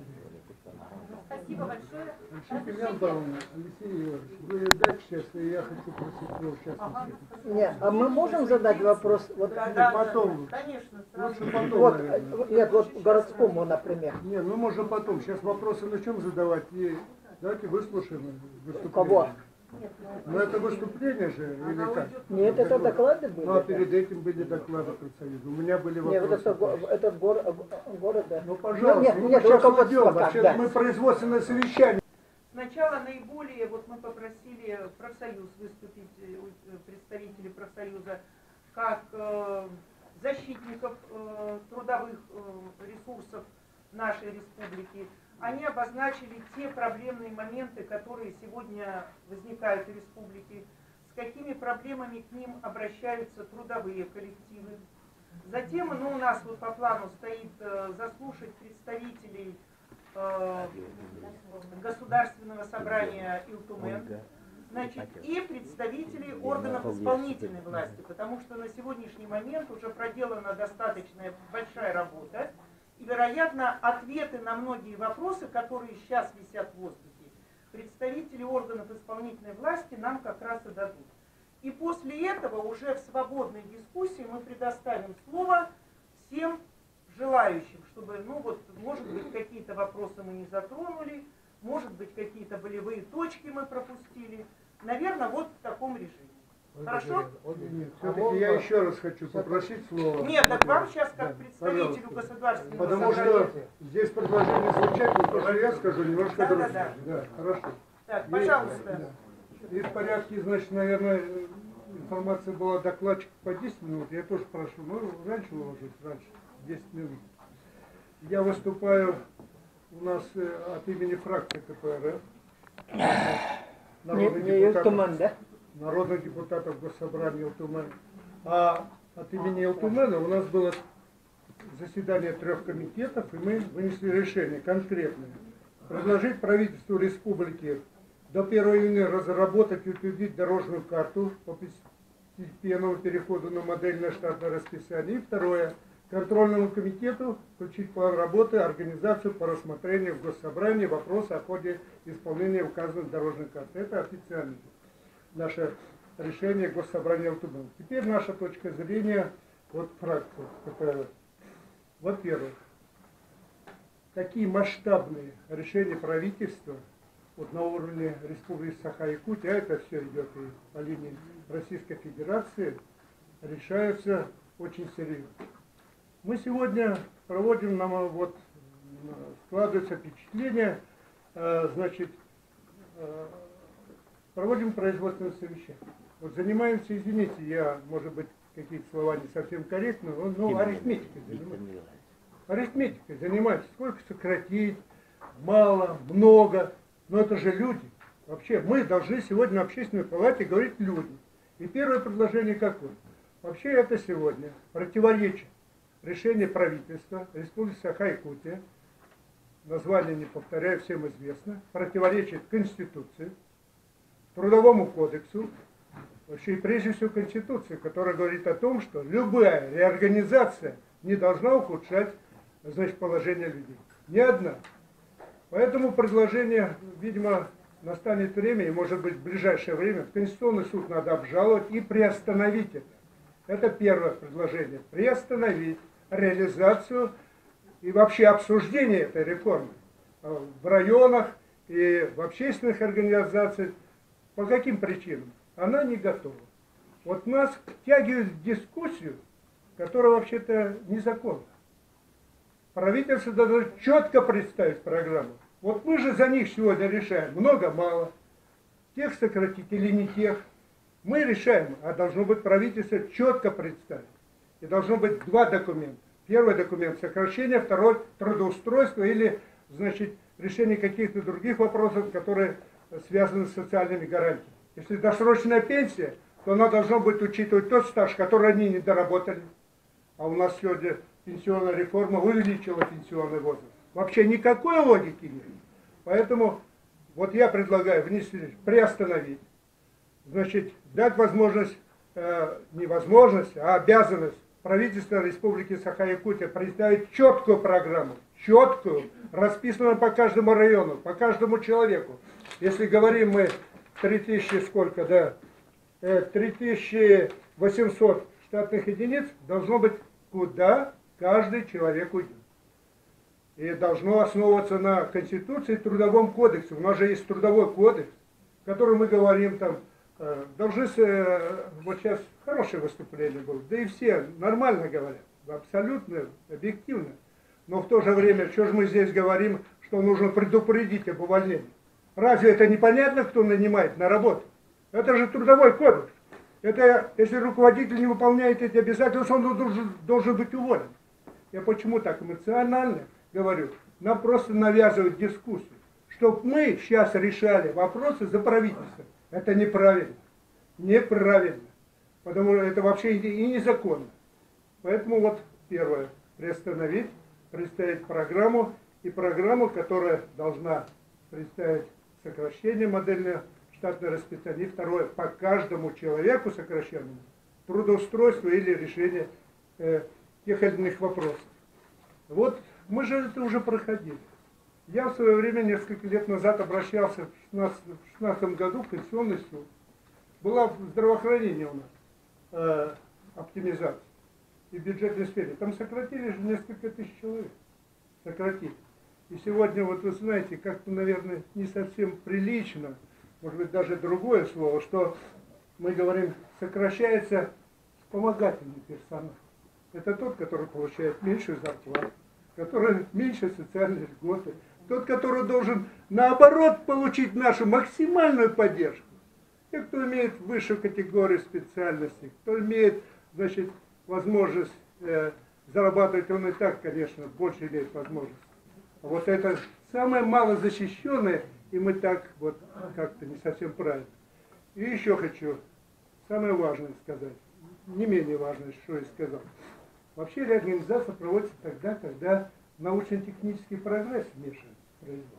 Спасибо большое. Алексей Павловна, Алексей Егорович, вы дальше сейчас, и я хочу просить про участников. Нет, а мы можем задать вопрос? Вот, Да, да, потом. да, конечно, сразу. Лучше потом, вот, наверное. нет, вот городскому, например. Не, ну можно потом. Сейчас вопросы начнем задавать. И давайте выслушаем выступление. Кого? Ну это выступление же, или как? Нет, это доклады были. Ну а да. перед этим были доклады профсоюза. У меня были вопросы. Нет, вот это, го- этот гор, город, да. Ну пожалуйста, нет, ну, нет, мы сейчас руководство уйдем. как, Вообще да. мы производственное совещание. Сначала наиболее, вот мы попросили профсоюз выступить, э, представители профсоюза, как э, защитников э, трудовых э, ресурсов нашей республики. Они обозначили те проблемные моменты, которые сегодня возникают в республике, с какими проблемами к ним обращаются трудовые коллективы. Затем, ну, у нас вот по плану стоит э, заслушать представителей э, Государственного собрания Илтумен, значит, и представителей органов исполнительной власти, потому что на сегодняшний момент уже проделана достаточно большая работа. И, вероятно, ответы на многие вопросы, которые сейчас висят в воздухе, представители органов исполнительной власти нам как раз и дадут. И после этого уже в свободной дискуссии мы предоставим слово всем желающим, чтобы, ну вот, может быть, какие-то вопросы мы не затронули, может быть, какие-то болевые точки мы пропустили. Наверное, вот в таком режиме. Хорошо? Нет, все-таки я еще раз хочу попросить слово. Нет, так вам сейчас как Да, представителю пожалуйста. государственного Потому собрания. что здесь предложение звучать, но то, что я скажу, немножко Да, да, другое. да. Да, хорошо. Так, И- пожалуйста. да. И в порядке, значит, наверное, информация была докладчик по десять минут. Я тоже прошу, ну, раньше уложить, раньше, десять минут. Я выступаю у нас э, от имени фракции КПРФ, Не, народных не Елтуман, да? народных депутатов Госсобрания Елтуман. А от имени Елтумана у нас было заседание трех комитетов, и мы вынесли решение конкретное. Предложить правительству республики до первого июня разработать и утвердить дорожную карту по постепенному переходу на модельное штатное расписание. И второе. Контрольному комитету включить план работы, организацию по рассмотрению в Госсобрании вопроса о ходе исполнения указанной дорожной карты. Это официальное наше решение Госсобрания Елтумана. Теперь наша точка зрения вот фракции КПРФ. Во-первых, такие масштабные решения правительства вот на уровне Республики Саха-Якутия, а это все идет и по линии Российской Федерации, решаются очень серьезно. Мы сегодня проводим, нам вот складывается впечатление, э, значит, э, проводим производственное совещание. Вот занимаемся, извините, я, может быть, какие-то слова не совсем корректны, но ну, арифметикой занимаемся. Арифметикой занимаемся. Сколько сократить, мало, много. Но это же люди. Вообще, мы должны сегодня на общественной палате говорить люди. И первое предложение какое? Вообще это сегодня противоречит решение правительства Республики Саха-Якутия, название не повторяю, всем известно, противоречит Конституции, Трудовому кодексу, вообще и прежде всего Конституции, которая говорит о том, что любая реорганизация не должна ухудшать, значит, положение людей. Ни одна. Поэтому предложение, видимо, настанет время, и может быть в ближайшее время, в Конституционный суд надо обжаловать и приостановить это. Это первое предложение. Приостановить реализацию и вообще обсуждение этой реформы в районах и в общественных организациях. По каким причинам? Она не готова. Вот нас втягивают в дискуссию, которая вообще-то незаконна. Правительство должно четко представить программу. Вот мы же за них сегодня решаем, много-мало, тех сократить или не тех. Мы решаем, а должно быть правительство четко представить. И должно быть два документа. Первый документ сокращение, второй трудоустройство или, значит, решение каких-то других вопросов, которые связаны с социальными гарантиями. Если досрочная пенсия, то она должна быть учитывать тот стаж, который они не доработали. А у нас сегодня пенсионная реформа увеличила пенсионный возраст. Вообще никакой логики нет. Поэтому вот я предлагаю внести, приостановить. Значит, дать возможность, э, не возможность, а обязанность правительства Республики Саха-Якутия представить четкую программу, четкую, расписанную по каждому району, по каждому человеку. Если говорим мы три тысячи сколько, да, э, три тысячи восемьсот штатных единиц, должно быть, куда каждый человек уйдет. И должно основываться на Конституции и Трудовом кодексе. У нас же есть Трудовой кодекс, в котором мы говорим там, э, должны, э, вот сейчас хорошее выступление было, да и все нормально говорят, абсолютно объективно. Но в то же время, что же мы здесь говорим, что нужно предупредить об увольнении? Разве это непонятно, кто нанимает на работу? Это же Трудовой кодекс. Это если руководитель не выполняет эти обязательства, он должен, должен быть уволен. Я почему так эмоционально говорю? Нам просто навязывают дискуссию, чтобы мы сейчас решали вопросы за правительство. Это неправильно. Неправильно. Потому что это вообще и незаконно. Поэтому вот первое. Приостановить, представить программу. И программу, которая должна представить сокращение модельного штатного расписания. И второе. По каждому человеку сокращенному трудоустройство или решение э, тех или иных вопросов. Вот мы же это уже проходили. Я в свое время, несколько лет назад, обращался в две тысячи шестнадцатом году в Конституционный суд. Была в здравоохранении у нас э, оптимизация и в бюджетной сфере. Там сократили же несколько тысяч человек. Сократили. И сегодня, вот вы знаете, как-то, наверное, не совсем прилично, может быть, даже другое слово, что мы говорим, сокращается вспомогательный персонал. Это тот, который получает меньшую зарплату, который меньше социальной льготы, тот, который должен, наоборот, получить нашу максимальную поддержку. Те, кто имеет высшую категорию специальностей, кто имеет, значит, возможность э, зарабатывать, он и так, конечно, больше имеет возможность. Вот это самое малозащищенное, и мы так вот как-то не совсем правильно. И еще хочу самое важное сказать, не менее важное, что я сказал. Вообще реорганизация проводится тогда, когда научно-технический прогресс вмешивается в производство.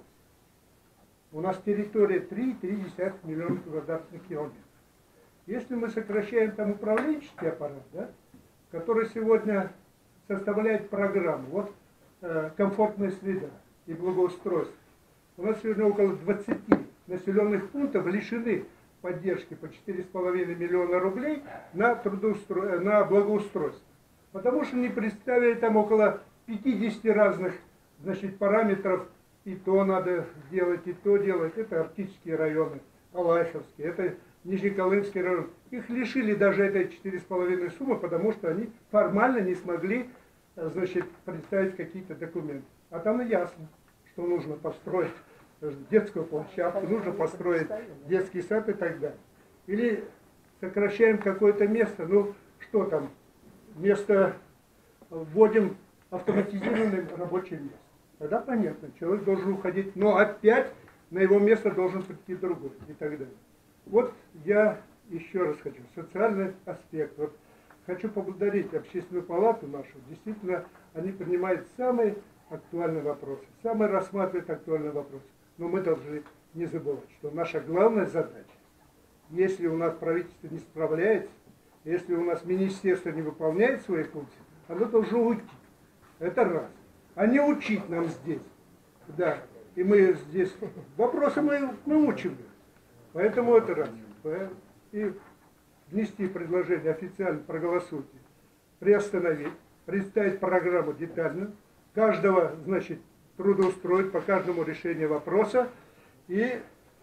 У нас территория три и три десятых миллиона квадратных километров. Если мы сокращаем там управленческий аппарат, да, который сегодня составляет программу, вот э, комфортная среда и благоустройство. У нас сегодня около двадцати населенных пунктов лишены поддержки по четыре с половиной миллиона рублей на, трудоустро... на благоустройство. Потому что не представили там около пятидесяти разных, значит, параметров, и то надо делать, и то делать. Это арктические районы, Алайховские, это Нижнеколымский район. Их лишили даже этой четыре с половиной суммы, потому что они формально не смогли, значит, представить какие-то документы. А там и ясно, что нужно построить детскую площадку, нужно построить детский сад и так далее. Или сокращаем какое-то место, ну что там, место вводим автоматизированное рабочее место. Тогда понятно, человек должен уходить, но опять на его место должен прийти другой и так далее. Вот я еще раз хочу, социальный аспект. Вот хочу поблагодарить Общественную палату нашу. Действительно, они принимают самые актуальные вопросы, самые рассматривают актуальные вопросы. Но мы должны не забывать, что наша главная задача, если у нас правительство не справляется, если у нас министерство не выполняет свои функции, оно должно уйти. Это раз. А не учить нам здесь. Да. И мы здесь вопросы мы, мы учим. Поэтому это раз. И внести предложение официально проголосуйте. Приостановить, представить программу детально. Каждого, значит, трудоустроить по каждому решению вопроса. И,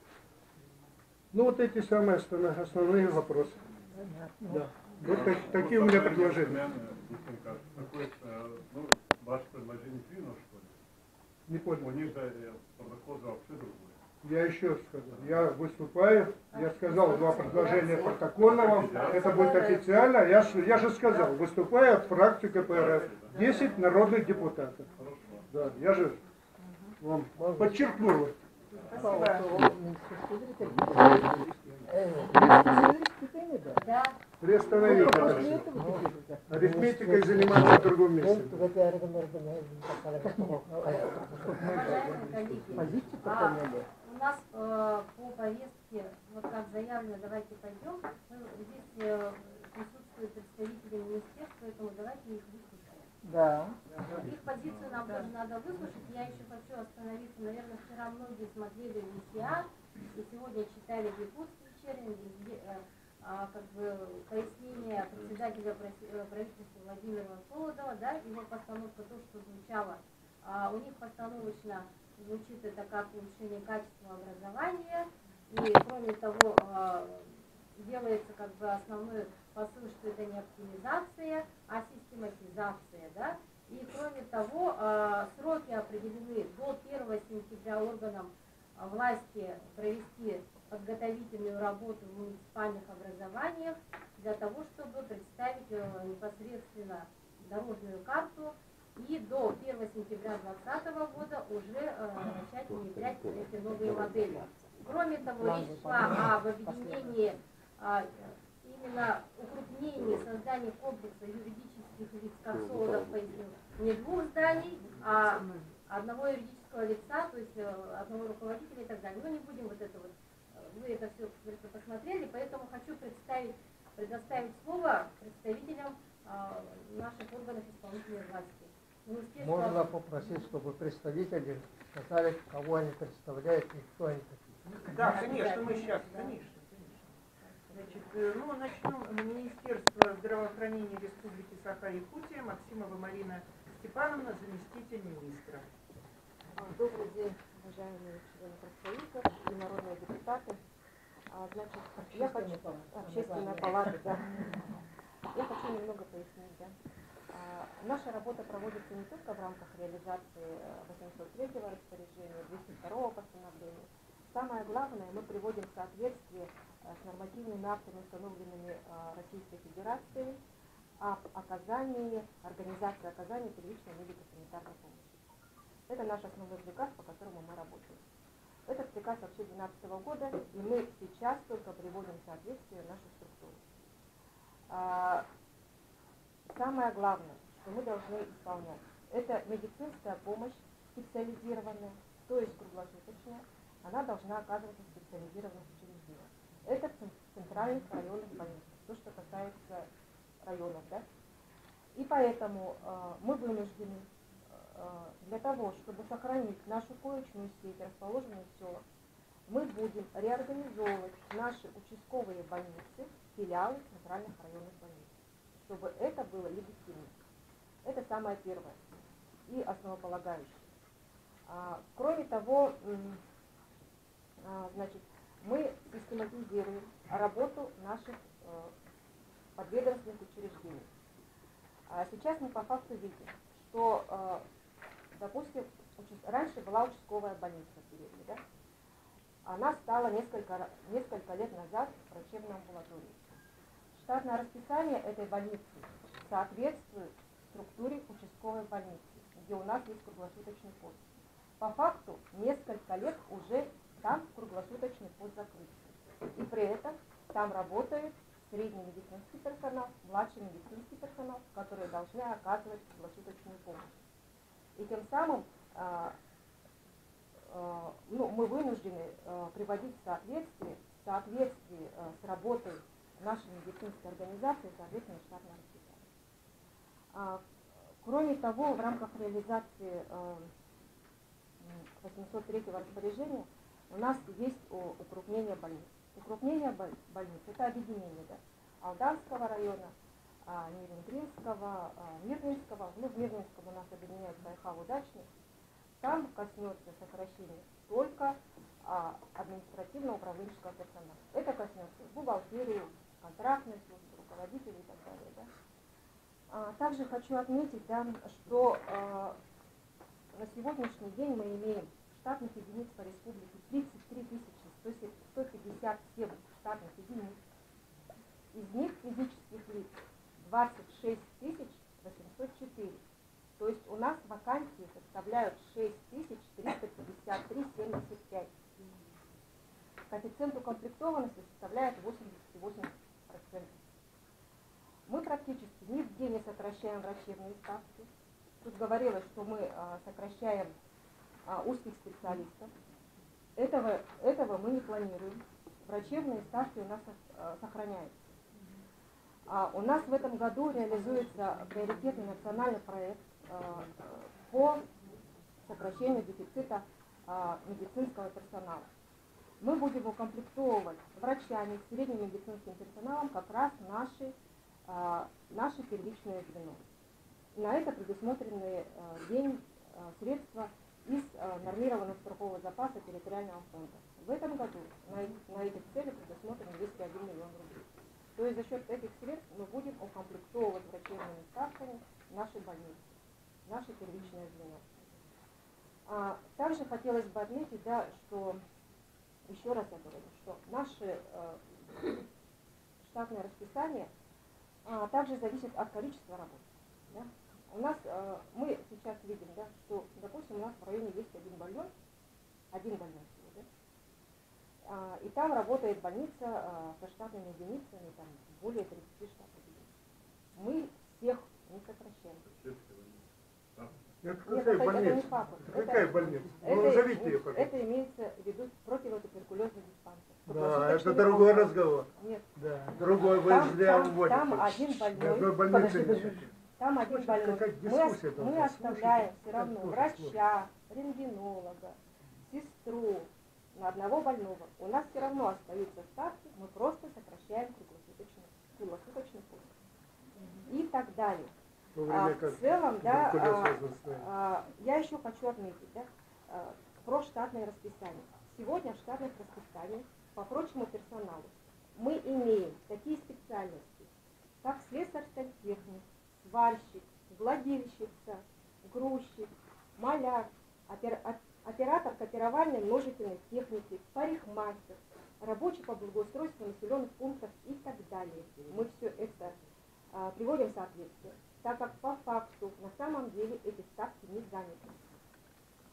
ну, вот эти самые основные, основные вопросы. Да. Вот так, такие у меня предложения. Ну, ваше предложение клина, что ли? Не понял. У них же протокол вообще другой. Я еще сказал, я выступаю, я сказал два предложения протокольного, это будет официально, я, я же сказал, выступаю от фракции ка пэ эр эф, десять народных депутатов. Да, я же вам подчеркнул. Да. Приостановить это. Арифметикой заниматься в другом месте. Уважаемые коллеги, а у нас э, по повестке, вот как заявлено, давайте пойдем, ну, здесь э, присутствуют представители министерства, поэтому давайте их выслушаем. Да. Их позицию нам тоже надо выслушать. Я еще хочу остановиться, наверное, вчера многие смотрели ВИСИА, и сегодня читали Якутский вечерний, где э, а, как бы пояснение председателя правительства Владимира Солодова, да, его постановка, то, что звучало. А, у них постановочно звучит это как улучшение качества образования, и кроме того а, делается как бы основной посыл, что это не оптимизация, а систематизация, да, и кроме того а, сроки определены до первого сентября органам а, власти провести подготовительную работу в муниципальных образованиях для того, чтобы представить непосредственно дорожную карту и до первого сентября две тысячи двадцатого года уже э, начать внедрять эти новые модели. Кроме того, речь шла об объединении, э, именно укрупнении, создании комплекса юридических лиц, как Солодов пояснил, не двух зданий, а одного юридического лица, то есть э, одного руководителя и так далее. Но не будем вот это вот, вы это все посмотрели, поэтому хочу представить, предоставить слово представителям э, наших органов исполнительной власти. Можно попросить, чтобы представители сказали, кого они представляют и кто они такие. Да, конечно, мы сейчас, конечно, конечно. Значит, ну, начнем. Министерство здравоохранения Республики Саха-Якутия, Максимова Марина Степановна, заместитель министра. Добрый день, уважаемые члены профсоюза и народные депутаты. Значит, я хочу... Общественная палата, да. Я хочу немного пояснить, да. Наша работа проводится не только в рамках реализации восемьсот третьего распоряжения, двести второго постановления. Самое главное, мы приводим в соответствие с нормативными актами, установленными Российской Федерацией, об оказании, организации оказания первичной медико-санитарной помощи. Это наш основной приказ, по которому мы работаем. Этот приказ вообще две тысячи двенадцатого года, и мы сейчас только приводим в соответствие нашу структуру. А, самое главное, что мы должны исполнять, это медицинская помощь специализированная, то есть круглосуточная, она должна оказываться в специализированных учреждениях. Это в центральных районных больницах, то, что касается районов, да? И поэтому э, мы вынуждены э, для того, чтобы сохранить нашу коечную сеть, расположенную в селах, мы будем реорганизовывать наши участковые больницы, филиалы центральных районных больниц, чтобы это было легитимно. Это самое первое и основополагающее. А, кроме того, а, значит, мы систематизируем работу наших э, подведомственных учреждений. А сейчас мы по факту видим, что, э, допустим, раньше была участковая больница в деревне, да? Она стала несколько, несколько лет назад врачебной амбулаторией. Штатное расписание этой больницы соответствует структуре участковой больницы, где у нас есть круглосуточный пост. По факту несколько лет уже там круглосуточный пост закрыт. И при этом там работает средний медицинский персонал, младший медицинский персонал, которые должны оказывать круглосуточную помощь. И тем самым а, а, ну, мы вынуждены а, приводить в соответствие, в соответствии а, с работой нашей медицинской организации, соответственно, штатное расписание. А, кроме того, в рамках реализации а, восемьсот третьего распоряжения у нас есть укрупнение больниц. Укрупнение больниц – это объединение, да, Алданского района, Мирногринского, Мирнинского. Ну, в Мирнинском у нас объединяется Айхав Удачный. Там коснется сокращения только а, административно-управленческого персонала. Это коснется бухгалтерии, контрактной службы, руководителей и так далее. Да. А, также хочу отметить, да, что а, на сегодняшний день мы имеем штатных единиц по республике тридцать три тысячи сто пятьдесят семь штатных единиц. Из них физических лиц двадцать шесть тысяч восемьсот четыре. То есть у нас вакансии составляют шесть тысяч триста пятьдесят три семьдесят пять. Коэффициент укомплектованности составляет восемьдесят восемь процентов. Мы практически нигде не сокращаем врачебные ставки. Тут говорилось, что мы а, сокращаем а, узких специалистов. Этого, этого мы не планируем. Врачебные ставки у нас а, сохраняются. А, у нас в этом году реализуется приоритетный национальный проект а, по сокращению дефицита а, медицинского персонала. Мы будем укомплектовывать врачами, средним медицинским персоналом как раз наши, а, наши первичные звено. На это предусмотрены а, день а, средства из а, нормированного страхового запаса территориального фонда. В этом году на, на этих целях предусмотрено двести один миллион рублей. То есть за счет этих средств мы будем укомплектовывать врачебными ставками наши больницы, наши первичные звено. А, также хотелось бы отметить, да, что, еще раз я говорю, что наше а, штатное расписание а, также зависит от количества работы. Да? У нас, э, мы сейчас видим, да, что, допустим, у нас в районе есть один больной, один больной всего, да? а, и там работает больница а, со штатными единицами, там, более тридцати штатных единиц. Мы всех не сокращаем. Это Нет, какая это, больница? это не факт. Это какая это, больница? Это, Ну, назовите ее, пожалуйста. Это имеется в виду противотуберкулезный диспансер. Да, это другой разговор. Нет. Да, другой вы Там, зря там, вводите. там один больной. Одной больницы Подожди, подожди. нет. Там один Очень больной. какая Мы, дискуссия мы должна. оставляем Слушайте, все равно это тоже врача, рентгенолога, сестру на одного больного. У нас все равно остаются ставки, мы просто сокращаем круглосуточный, круглосуточный пост. И так далее. В то А, время как в целом, да, а, возрастает. а, я еще хочу отметить, да, а, про штатное расписание. Сегодня в штатных расписаниях по прочему персоналу мы имеем такие специальности, как слесарь-сантехник, сварщик, гладильщица, грузчик, маляр, опер, оператор копировальной множительной техники, парикмахер, рабочий по благоустройству населенных пунктов и так далее. Мы все это а, приводим в соответствие, так как по факту на самом деле эти ставки не заняты.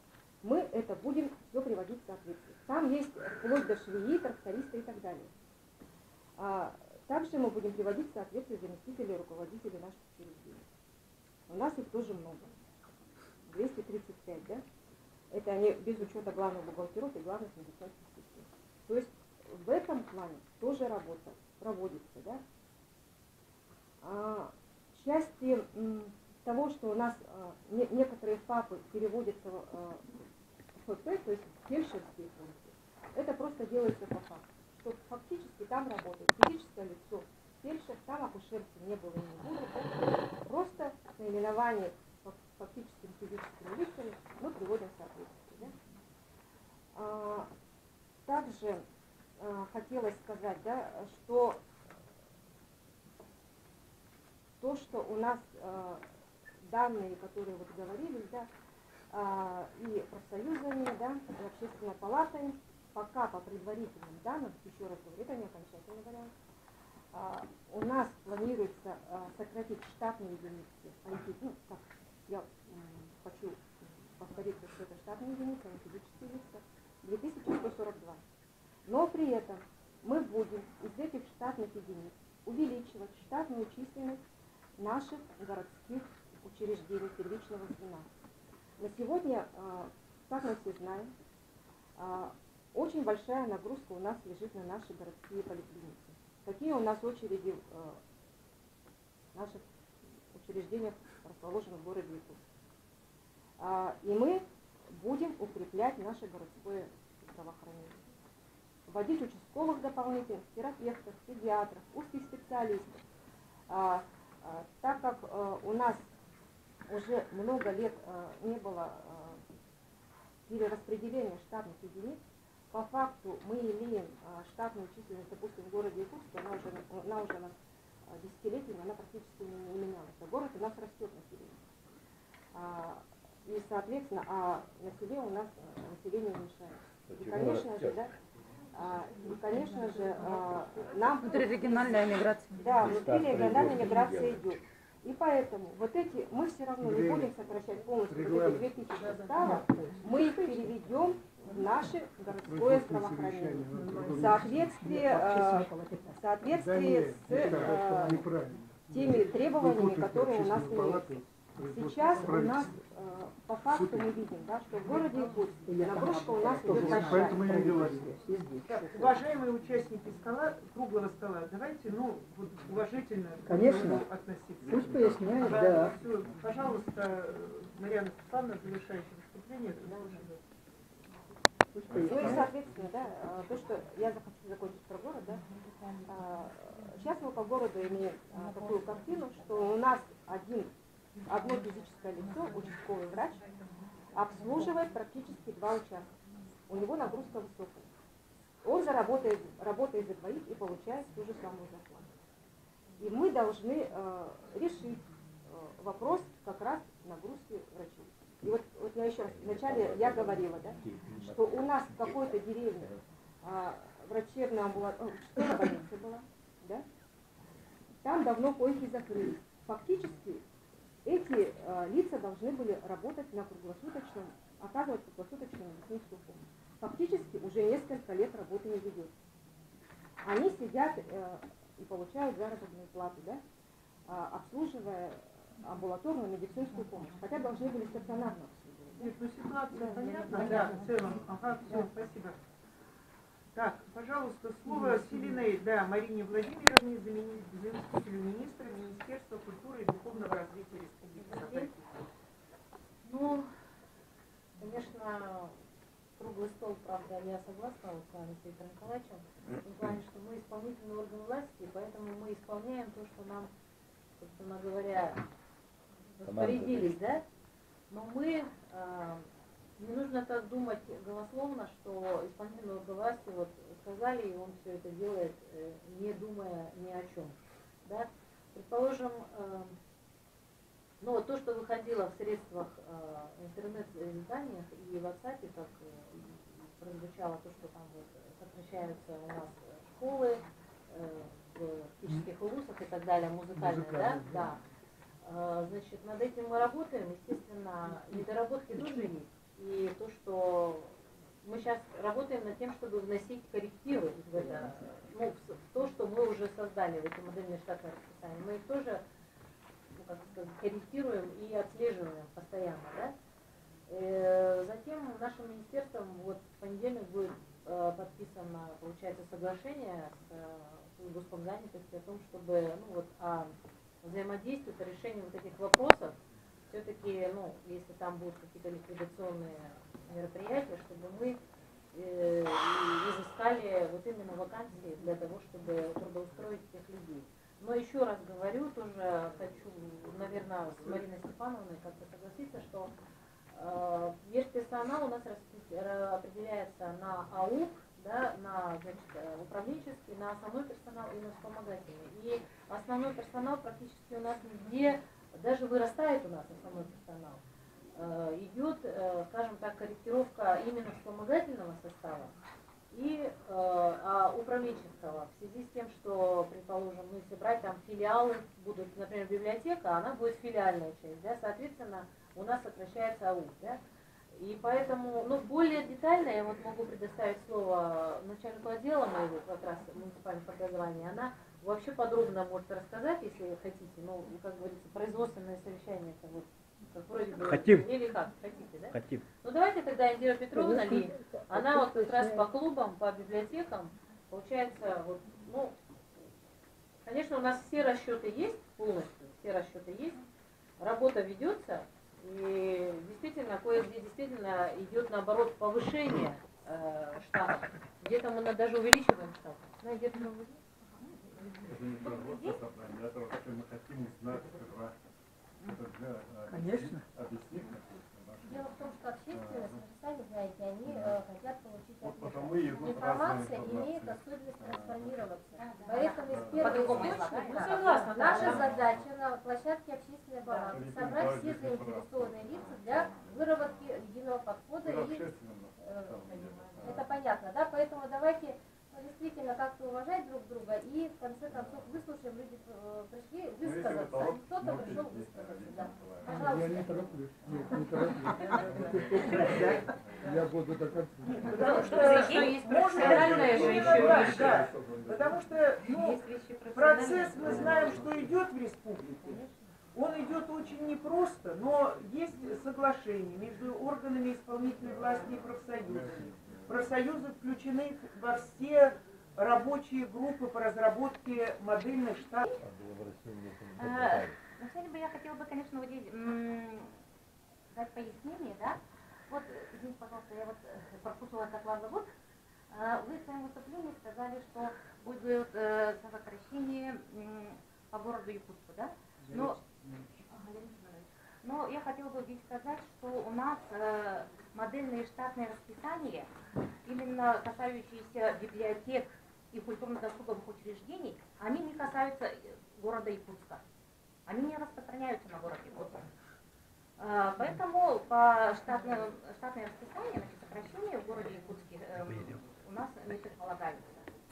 мы это будем все приводить в соответствие. Там есть вплоть до швеи, тракториста и так далее. А также мы будем приводить в соответствие заместителей руководителей наших учреждений. У нас их тоже много. двести тридцать пять, да? Это они без учета главных бухгалтеров и главных медицинских сестер. То есть в этом плане тоже работа проводится, да? А, в части м, того, что у нас а, не, некоторые папы переводятся а, в ФП, то есть фельдшерские функции, это просто делается по факту. Что фактически там работает физическое лицо, фельдшер, там акушерки не было и не будет, да? Просто наименование фактическим физическим лицам мы приводим в соответствие. Да? А, также а, хотелось сказать, да, что то, что у нас а, данные, которые вот говорили, да, а, и профсоюзами, да, и общественной палатой, пока по предварительным данным, еще раз говорю, это не окончательный вариант, а, у нас планируется а, сократить штатные единицы, ну, так, я м, хочу повториться, что это штатные единицы, а не физические лица, две тысячи сто сорок два. Но при этом мы будем из этих штатных единиц увеличивать штатную численность наших городских учреждений первичного звена. На сегодня, как мы все знаем, очень большая нагрузка у нас лежит на наши городские поликлиники. Какие у нас очереди в наших учреждениях, расположенных в городе Якутск. И мы будем укреплять наше городское здравоохранение. Вводить участковых дополнительных, терапевтов, педиатров, узких специалистов. А, а, так как а, у нас уже много лет а, не было а, перераспределения штатных единиц, по факту мы имеем а, штатную численность, допустим, в городе Якутске, она уже, она уже нас десятилетиями, она практически не, не менялась. А город у нас растет население. А, и, соответственно, а на селе у нас население уменьшается. И, конечно же, да, а, и, конечно же, а, нам... Внутрирегиональная миграция. Да, внутрирегиональная миграция идет. И поэтому вот эти, мы все равно не будем сокращать полностью вот эти две тысячи составов, мы их переведем в наше городское здравоохранение. В соответствии, э, в соответствии с э, теми требованиями, которые у нас имеются. Сейчас у нас э, по факту мы видим, да, что в городе Якутске нагрузка у нас идет большая. Уважаемые участники стола, круглого стола, давайте, ну, вот, уважительно Конечно. относиться. Пусть поясняет, Ага, да. Все, пожалуйста, Марьяна Степановна, завершающее выступление. Ну и, соответственно, да, то, что я захочу закончить про город, да, сейчас мы по городу имеем такую картину, что у нас один, одно физическое лицо, участковый врач, обслуживает практически два участка. У него нагрузка высокая. Он заработает, работает за двоих и получает ту же самую зарплату. И мы должны э, решить э, вопрос как раз нагрузки врачей. И вот, вот я еще раз, вначале я говорила, да, что у нас в какой-то деревне а, врачебная амбулатория, что больница была, да, там давно койки закрылись. Фактически эти а, лица должны были работать на круглосуточном, оказывать круглосуточную медицинскую помощь. Фактически уже несколько лет работы не ведется. Они сидят э, и получают заработную плату, да, а, обслуживая амбулаторную медицинскую помощь, хотя должны были стационарно обслуживать. Нет, ну ситуация да, понятна, да, да, да, в целом. Ага, все, да. Спасибо. Так, пожалуйста, слово Силиной, да, Марине Владимировне, заместителю министра Министерства культуры и духовного развития Республики Саха-Якутия. Ну, конечно, круглый стол, правда, я согласна вот с вами, с Виктором Николаевичем, в том плане, что мы исполнительный орган власти, и поэтому мы исполняем то, что нам, собственно говоря, распорядились, да? Но мы, э, не нужно так думать голословно, что исполнительный орган власти вот сказали, и он все это делает, э, не думая ни о чем, да? Предположим, э, ну вот то, что выходило в средствах э, интернет-изданиях и в WhatsApp, как э, прозвучало то, что там вот сокращаются у нас школы, э, в физических вузах и так далее, музыкальные, да? Да. Э, значит, над этим мы работаем, естественно, недоработки тоже есть. И то, что работаем над тем, чтобы вносить коррективы в это, ну, в то, что мы уже создали в эти модельные штатные расписания. Мы их тоже, ну, как сказать, корректируем и отслеживаем постоянно, да? Э, затем нашим министерством вот в понедельник будет э, подписано, получается, соглашение с, с Госкомзанятости о том, чтобы, ну, вот, о взаимодействии, по решению вот этих вопросов, все-таки, ну, если там будут какие-то ликвидационные мероприятия, чтобы мы э, изыскали вот именно вакансии для того, чтобы трудоустроить этих людей. Но еще раз говорю, тоже хочу, наверное, с Мариной Степановной как-то согласиться, что э, весь персонал у нас определяется на АУК, да, на, значит, управленческий, на основной персонал и на вспомогательный. И основной персонал практически у нас везде, даже вырастает у нас основной персонал. Э, идет, э, скажем так, корректировка именно вспомогательного состава и э, а управленческого, в связи с тем, что, предположим, ну, если брать там филиалы, будут, например, библиотека, она будет филиальная часть, да, соответственно, у нас сокращается АУК, да, и поэтому, ну, более детально я вот могу предоставить слово начальнику отдела моего, как раз муниципального образования, она вообще подробно может рассказать, если хотите, ну, как говорится, производственное совещание, это вот, как вроде бы, Хотим. Или как, хотите, да? Хотим. Ну давайте тогда Индира Петровна Ли, она вот как раз по клубам, по библиотекам, получается, вот, ну, конечно, у нас все расчеты есть полностью, все расчеты есть, работа ведется, и действительно, кое-где действительно идет наоборот повышение э, штата, где-то мы даже увеличиваем штат. Ну, где-то мы... Это не производство собрания, это вообще мы хотим узнать сперва. Конечно. Объяснить. Дело в том, что общественность, вы сами знаете, они э, хотят получить Вот ответ. потому и идут Информация разные имеет информации. особенность трансформироваться. Поэтому из первого По-другому источника согласна, да, наша да. задача на площадке общественной палаты Да. собрать все заинтересованные лица для выработки единого подхода. Ну, И, общественно, э, там, где-то. это понятно, да? Поэтому давайте ну, действительно как-то уважать друг друга и в конце концов выслушаем, люди э, пришли высказаться, Ну, и кто-то ну, пришел есть, высказаться. Да. Я не Пожалуйста. тороплюсь. Нет, не тороплюсь. Я буду до конца. Потому что, что есть профессиональная же еще вещь. Да. Потому что, ну, процесс мы знаем, что идет в республике. Он идет очень непросто, но есть соглашение между органами исполнительной власти и профсоюзами. Профсоюзы включены во все рабочие группы по разработке модельных штатов. Вначале бы я хотела бы, конечно, уделить, дать пояснение, да. Вот, извините, пожалуйста, я вот прослушала, как вас зовут. Вы в своем выступлении сказали, что будет э, сокращение э, по городу Якутску, да? Но, но я хотела бы здесь сказать, что у нас э, модельные штатные расписания, именно касающиеся библиотек и культурно-досуговых учреждений, они не касаются города Якутска. Они не распространяются на город Якутск. Э, поэтому по штатным, штатное расписание, значит, сокращение в городе Якутске э, у нас не предполагается.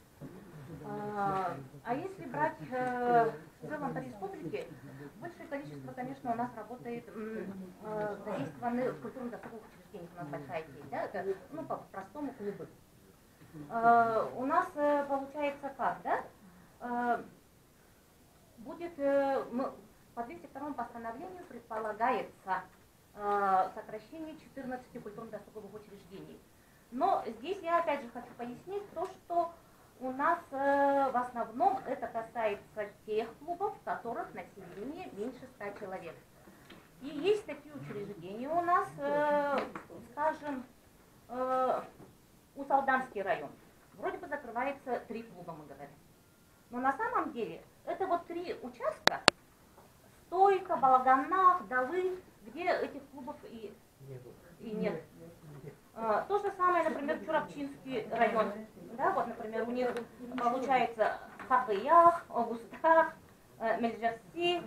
А, а если брать э, в целом по республике, большее количество, конечно, у нас работает э, задействованы в культурно-досуговых учреждениях, у нас большая сеть, да, это, ну, по-простому клубы. Э, у нас э, получается как, да, э, будет, э, мы, по двести второму постановлению предполагается э, сокращение четырнадцати культурно-досуговых учреждений. Но здесь я опять же хочу пояснить то, что у нас э, в основном это касается тех клубов, в которых население меньше ста человек. И есть такие учреждения у нас, э, скажем, э, Усалданский район. Вроде бы закрывается три клуба, мы говорим. Но на самом деле это вот три участка, Стойка, Балаганах, Далы, где этих клубов и, и нет. А, то же самое, например, Чурапчинский район. Да, вот, например, у них получается Хакыях, Огустах, Мельджарси,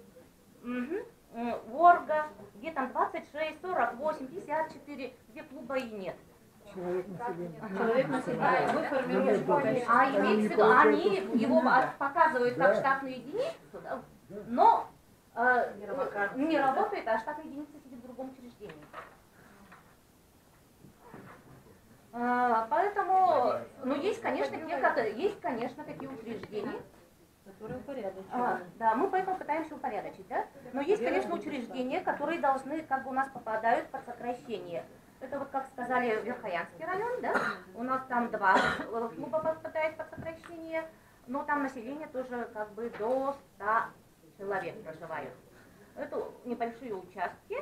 угу, Ворга, где там двадцать шесть, сорок восемь, пятьдесят четыре, где клуба и нет. Человек населения. Человек населения. Мы формируем. А имеется в виду, они его показывают как штатную единицу, да, но э, не работает, а штатная единица сидит в другом учреждении. А, Поэтому, ну, есть, конечно, те, как- есть, конечно, такие учреждения, Которые упорядочены. А, да, мы поэтому пытаемся упорядочить, да? Но есть, конечно, учреждения, которые должны, как бы у нас попадают под сокращение. Это вот, как сказали, Верхоянский район, да? У нас там два клуба попадают под сокращение, но там население тоже как бы до ста человек проживает. Это небольшие участки.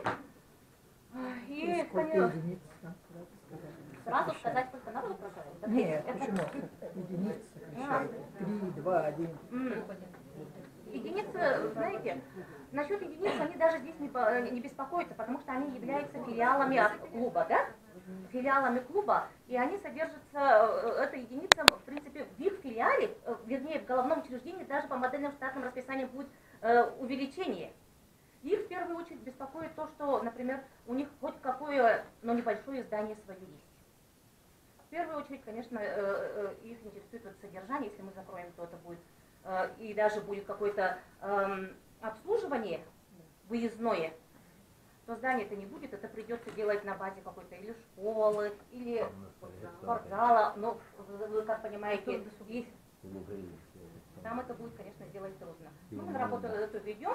И, Сколько конечно, единиц там сразу сказать? сразу сказать, сколько народу проживает? Да? Нет, Это- почему? Единиц сокращают. Три, два, один. М. Единицы, знаете, насчет единиц они даже здесь не, по- не беспокоятся, потому что они являются филиалами от клуба, да? Филиалами клуба, и они содержатся, э, эта единица, в принципе, в их филиале, э, вернее, в головном учреждении даже по модельным штатным расписаниям будет э, увеличение. Их в первую очередь беспокоит то, что, например, у них хоть какое, но небольшое здание свое есть. В первую очередь, конечно, э, э, их интересует это содержание, если мы закроем, то это будет, э, и даже будет какое-то эм, обслуживание выездное, то здания это не будет, это придется делать на базе какой-то или школы, или спортзала, но, вы, вы как понимаете, есть, там это будет, конечно, сделать трудно. Но мы работу эту ведем,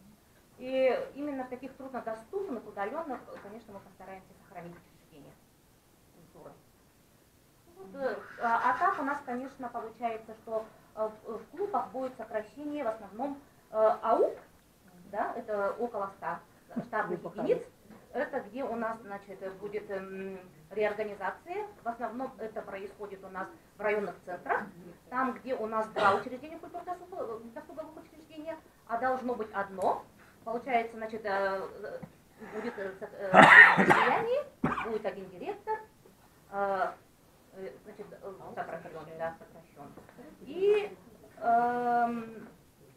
и именно в таких труднодоступных, удаленных, конечно, мы постараемся сохранить учреждения культуры. Вот, э, а, а так у нас, конечно, получается, что э, в, в клубах будет сокращение в основном э, АУП, да, это около ста штатных единиц. Это где у нас, значит, будет эм, реорганизация. В основном это происходит у нас в районных центрах. Там, где у нас два учреждения культурно-досуговых учреждения, а должно быть одно. Получается, значит, э, будет э, состояние, будет один директор, э, значит, сокращен, да, сокращен. И эм,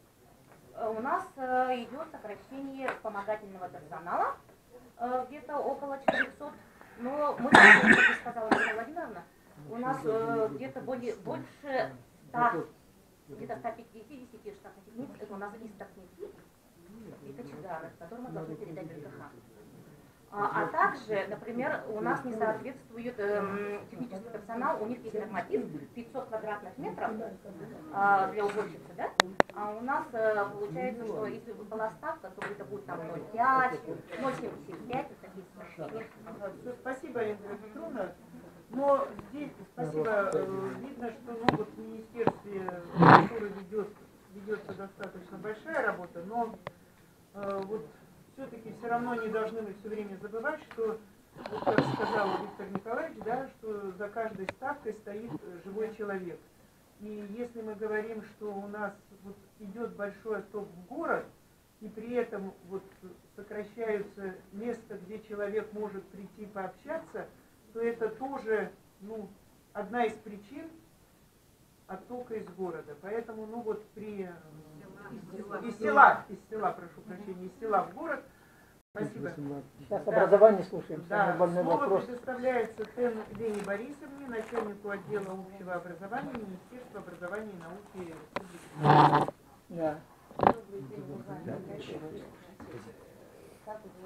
у нас э, идет сокращение вспомогательного персонала, э, где-то около четырехсот, но мы, как сказала Марина Владимировна, у нас э, где-то более, больше ста, где-то ста пятидесяти штатных единиц, это у нас истопники и кочегары, которым мы должны передать в ЖКХ. А, а также, например, у нас не соответствует эм, технический персонал, у них есть норматив пятьсот квадратных метров э, для уборщицы, да? А у нас э, получается, что если бы была ставка, то это будет там ноль целых пять, ноль целых семьдесят пять, вот такие сокращения. Ага, всё, спасибо, Ирина Петровна. Но здесь, спасибо, э, видно, что ну, вот в Министерстве культуры ведет, ведется достаточно большая работа, но э, вот все-таки все равно не должны мы все время забывать, что, вот как сказал Виктор Николаевич, да, что за каждой ставкой стоит живой человек. И если мы говорим, что у нас вот идет большой отток в город, и при этом вот сокращаются места, где человек может прийти пообщаться, то это тоже ну, одна из причин оттока из города. Поэтому ну вот при... Из села, из села, прошу прощения, из села в город. Спасибо. Сейчас Да. образование слушаем. Да, Самый больной слово вопрос. предоставляется Тен Лене Борисовне, начальнику отдела общего образования Министерства образования и науки Республики. Да. Добрый день, уважаемые коллеги. Как уже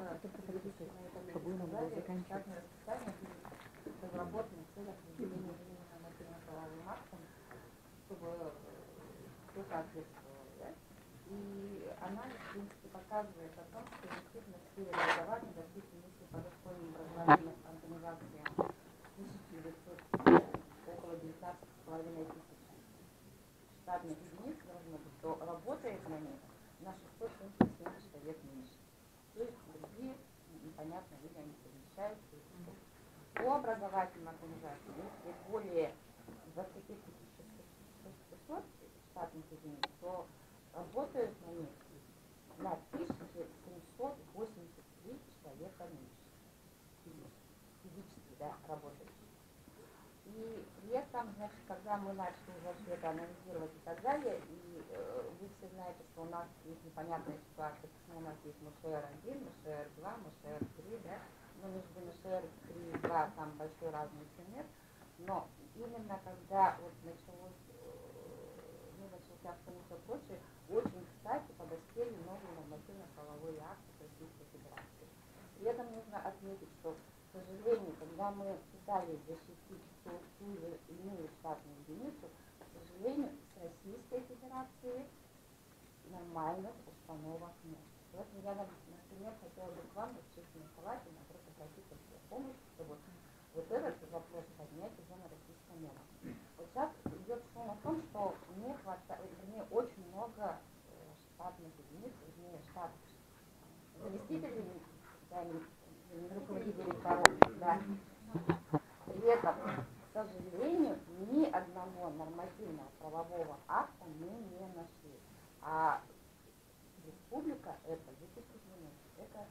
штатное расписание будет разработано в целях выделения временного материально-правовым актом, чтобы все соответствовало. Да? И анализ, в принципе, показывает о том, что действительно в сфере образования, допустим, если по дошкольным образовательным организациям тысяча девятьсот, около девятнадцати с половиной тысяч штатных единиц должно быть, то работает на них на шестьсот семьдесят семь человек меньше. То есть другие, непонятно, люди, они совмещаются. По образовательным организациям, если более двадцати тысяч шестисот штатных единиц, то работают на них на тысячу семьсот восемьдесят три человека меньше. Физически, да, работающие. И при этом, значит, когда мы начали уже все это анализировать и так далее, и э, вы все знаете, что у нас есть непонятная ситуация, почему у нас есть МШР один, МШР два, МШР три, да, но между МШР три и два там большой разницы нет, но именно когда вот началось, э, ну, начался вспомниться прочее, очень, кстати, подоспели новые нормативно-правовые акты Российской Федерации. При этом нужно отметить, что сожалению, когда мы пытались защитить ту, ту или иную штатную единицу, к сожалению, с Российской Федерацией нормальных установок нет. Поэтому я, например, хотела бы к вам, в общественной палате, наоборот, обратиться за помощью, чтобы вот этот вопрос поднять уже на российском уровне. Вот сейчас идет шум о том, что не хватает, вернее, очень много штатных единиц, вернее, штатных заместителей, да, руководителей порог, да. При этом, к сожалению, ни одного нормативного правового акта мы не нашли. А республика это десятилетие, это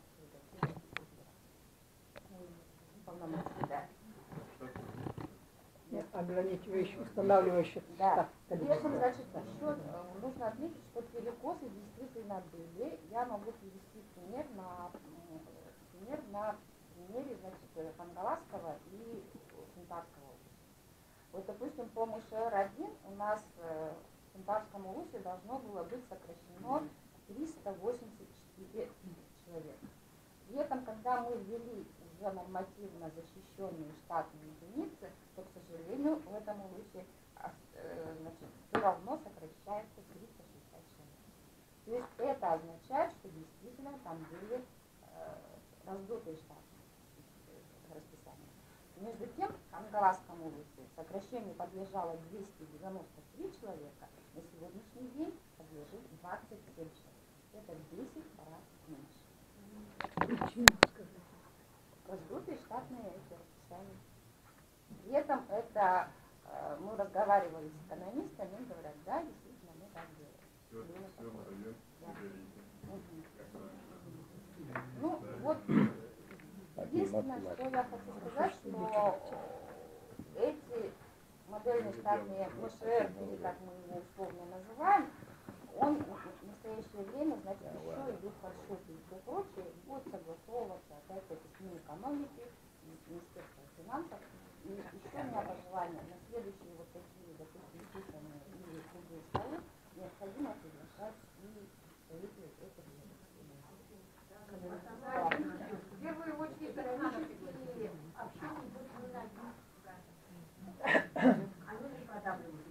полномочия, да. Ограничивающих, устанавливающих. Да. При этом, значит, еще нужно отметить, что перекосы действительно были. Я могу привести пример на, пример на примере, значит, Хангаласского и Синтарского улуса. Вот, допустим, по МШР один у нас в Синтарском улусе должно было быть сокращено триста восемьдесят четыре человека. При этом, когда мы ввели уже нормативно защищенные штатные единицы, то, к сожалению, в этом улусе значит, все равно сокращается триста шестьдесят человек. То есть это означает, что действительно там были э, раздутые штатные расписания. Между тем, в Хангаласском улусе сокращению подлежало двести девяносто три человека, на сегодняшний день подлежит двадцать семь человек. Это в десять раз меньше. Раздутые штатные эти расписания. При этом это э, мы разговаривали с экономистами, они говорят, да, действительно, мы так делаем. Все, все, даем, угу. Ну, вот, единственное, что я хочу сказать, что эти модельные штатные МШР, или как мы его условно называем, он в настоящее время, значит, еще идут маршруты и все прочее, будет согласовываться опять-таки с Минэкономики, с Министерством финансов. И еще у меня пожелание, на следующие вот такие, допустим, писанные или круглые столы необходимо приглашать и представителей этих ведомств. В первую очередь экономические общения будут выносить. Они не продавливают.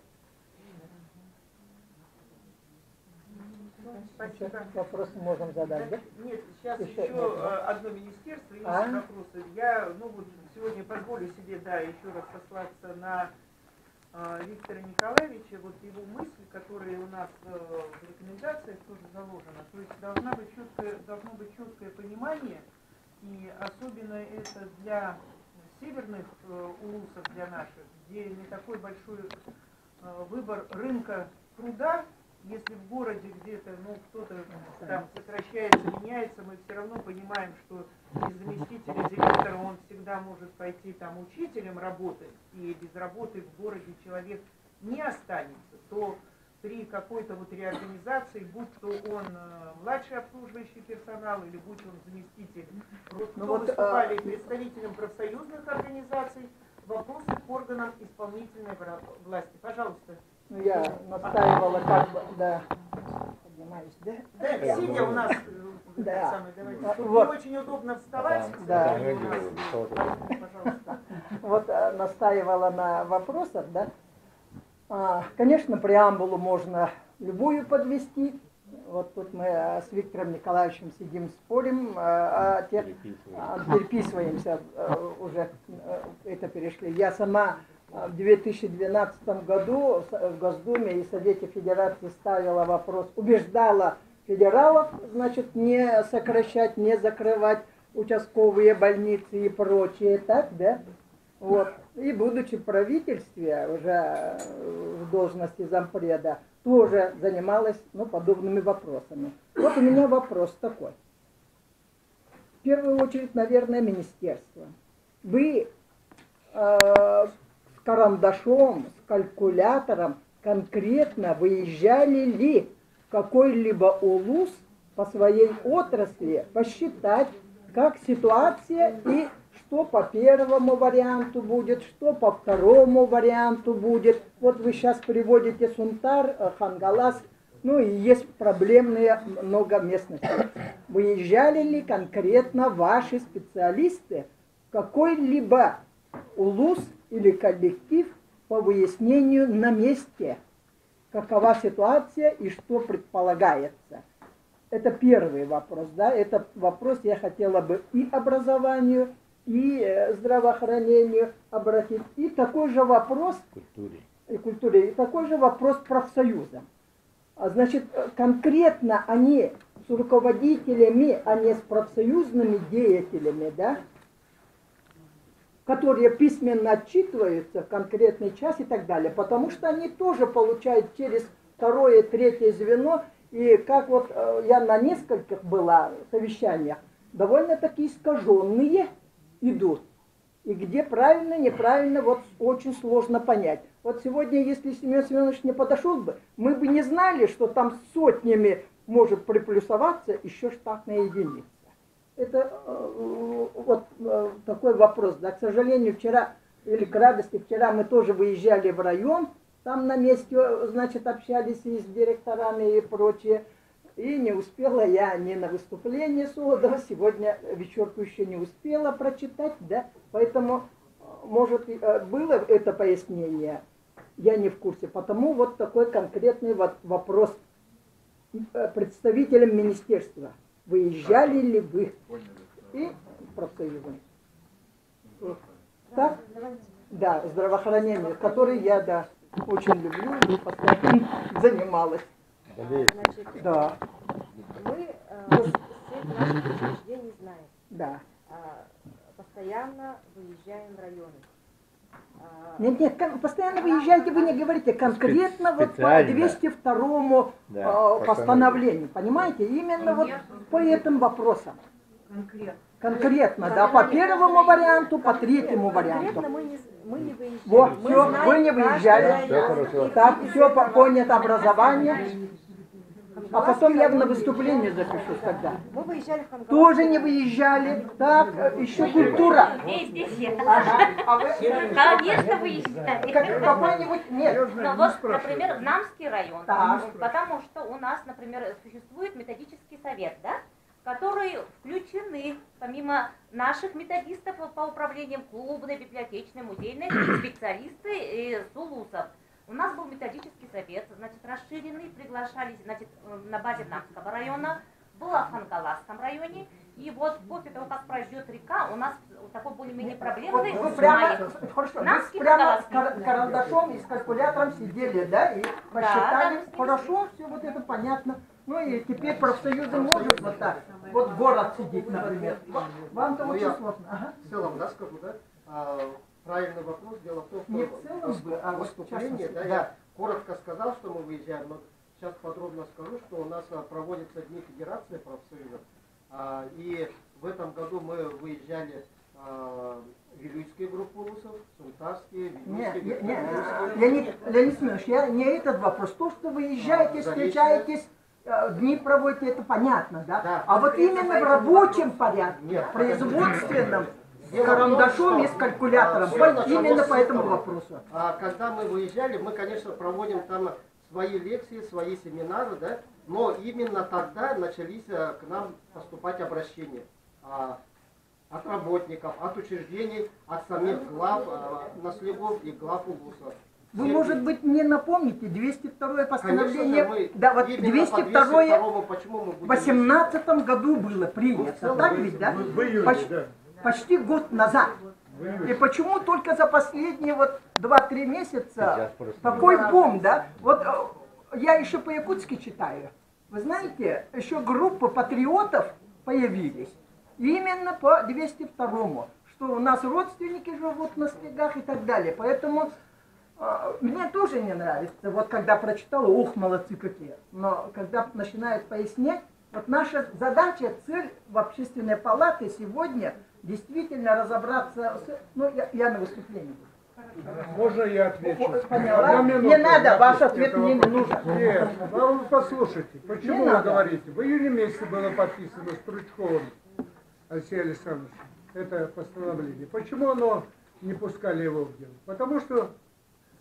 Спасибо. Вопросы можем задать, да? Нет, сейчас еще, еще одно министерство, есть а? вопросы. Я, ну вот, сегодня позволю себе, да, еще раз сослаться на э, Виктора Николаевича, вот его мысль, которая у нас э, в рекомендациях тоже заложена. То есть должна быть четкое, должно быть четкое понимание, и особенно это для северных э, улусов, для наших, где не такой большой э, выбор рынка труда. Если в городе где-то, ну, кто-то там сокращается, меняется, мы все равно понимаем, что без заместителя директора он всегда может пойти там учителем работать, и без работы в городе человек не останется, то при какой-то вот реорганизации, будь то он э, младший обслуживающий персонал, или будь он заместитель, вот кто ну, вот, выступали а... представителем профсоюзных организаций, вопросы к органам исполнительной власти. Пожалуйста. Ну, я настаивала, как бы, да, поднимаюсь, да? Да, я сидя у нас, да. самый, давайте, вот. не очень удобно вставать. Да. Да. Пожалуйста. Вот настаивала на вопросах, да. А, конечно, преамбулу можно любую подвести. Вот тут мы с Виктором Николаевичем сидим, спорим, а тех, переписываемся, уже это перешли. Я сама в две тысячи двенадцатом году в Госдуме и Совете Федерации ставила вопрос, убеждала федералов, значит, не сокращать, не закрывать участковые больницы и прочее, так, да? Вот. И будучи в правительстве, уже в должности зампреда, тоже занималась, ну, подобными вопросами. Вот у меня вопрос такой. В первую очередь, наверное, министерство. Вы э, с карандашом, с калькулятором конкретно выезжали ли в какой-либо улус по своей отрасли посчитать, как ситуация и что по первому варианту будет, что по второму варианту будет. Вот вы сейчас приводите Сунтар, Хангалас, ну и есть проблемные много местностей. Выезжали ли конкретно ваши специалисты какой-либо улус или коллектив по выяснению на месте, какова ситуация и что предполагается. Это первый вопрос, да, этот вопрос я хотела бы и образованию, и здравоохранению обратить, и такой же вопрос культуре. И культуре, и такой же вопрос профсоюзам. А значит, конкретно они с руководителями, а не с профсоюзными деятелями, да, которые письменно отчитываются в конкретный час и так далее, потому что они тоже получают через второе, третье звено, и как вот я на нескольких была совещаниях, довольно-таки искаженные идут. И где правильно, неправильно, вот очень сложно понять. Вот сегодня, если Семен Семенович не подошел бы, мы бы не знали, что там сотнями может приплюсоваться еще штатная единица. Это э, вот э, такой вопрос. Да, к сожалению, вчера, или к радости, вчера мы тоже выезжали в район, там на месте, значит, общались и с директорами и прочее. И не успела я ни на выступление Солодова, сегодня вечерку еще не успела прочитать, да, поэтому, может, было это пояснение, я не в курсе, потому вот такой конкретный вот вопрос представителям министерства. Выезжали ли вы? И профсоюзом. Так? Да, здравоохранение, которое я, да, очень люблю и постоянно занималась. Значит, да. Мы э, всех наших учреждений знаем. Да. Э, постоянно выезжаем в районы. Э, Нет, нет, кон- постоянно выезжаете, вы не говорите конкретно вот по двести второму Да, э, постановлению, понимаете? Именно вот по этим вопросам. Конкретно. Конкретно, да, по первому варианту, по третьему варианту. конкретно мы не, мы не выезжаем. Вот, Мы все, знаем вы не каждый выезжали. район. Все хорошо. Так, все понято образование. А потом я на выступление запишусь тогда. Мы выезжали в Хангалас. Тоже не выезжали. Так, еще культура. Вместе все. Ага. А вы? Конечно, выезжали. Как- Какой-нибудь, нет. Ну вот, например, в Намский район, Так. потому что у нас, например, существует методический совет, да, в который включены, помимо наших методистов по управлениям клубной, библиотечной, музейной, специалисты из УЛУСов. У нас был методический совет, значит, расширенный, приглашались, значит, на базе Намского района, было в Хангаласском районе, и вот после того, как пройдет река, у нас такой более-менее проблемный Вот вы прямо, знает. хорошо, вы Намский прямо с Хангаласский. кар- карандашом и с калькулятором сидели, да, и посчитали, да, хорошо, все вот это понятно. Ну и теперь профсоюзы может вот так, вот город сидит, например. Вам-то Ну, очень я сложно. Ага. в целом, да, скажу, да, а, правильный вопрос. Дело в том, что Не в целом бы, а в вот выступлении, в да, частности, я да. коротко сказал, что мы выезжаем, но сейчас подробно скажу, что у нас а, проводятся Дни Федерации профсоюзов, а, и в этом году мы выезжали а, Вилюйские группы улусов, Сунтарские, Нет, Вилюйские, нет, Викторийские. Леонид, Леонид Семенович, я не этот вопрос. То, что вы езжаете, А, встречаетесь, э, дни проводите, это понятно, да? Да. А вот именно в рабочем порядке, Нет. производственном, с Дело в том, карандашом и с что, калькулятором, а, вот всё именно началось по с этому этого. вопросу. А когда мы выезжали, мы, конечно, проводим там свои лекции, свои семинары, да, но именно тогда начались а, к нам поступать обращения а, от работников, от учреждений, от самих глав, а, наследников и глав УЛУСов. Вы, Все- может быть, не напомните, двести второе постановление, Конечно же, мы да, вот именно двести по второе двести второму, почему мы в будем... восемнадцатом году было принято, целом, так в- ведь, да? В июне, Поч- да. Почти год назад. В июне. И почему только за последние вот два-три месяца Сейчас просто такой бум, да? Вот э, я еще по-якутски читаю. Вы знаете, еще группы патриотов появились. Именно по двести второму, что у нас родственники живут на снегах и так далее. Поэтому э, мне тоже не нравится, вот когда прочитала, ух, молодцы какие. Но когда начинают пояснять, вот наша задача, цель в общественной палате сегодня действительно разобраться с... Ну, я, я на выступлении буду. Можно я отвечу? Поняла? Одну минуту. Не надо, ваш Это ответ мне не вопрос. нужен. Нет, ну, вы послушайте, почему Не вы надо. говорите? В июне месяце было подписано Стручковым Алексеем Александровичем это постановление. Почему оно не пускали его в дело? Потому что,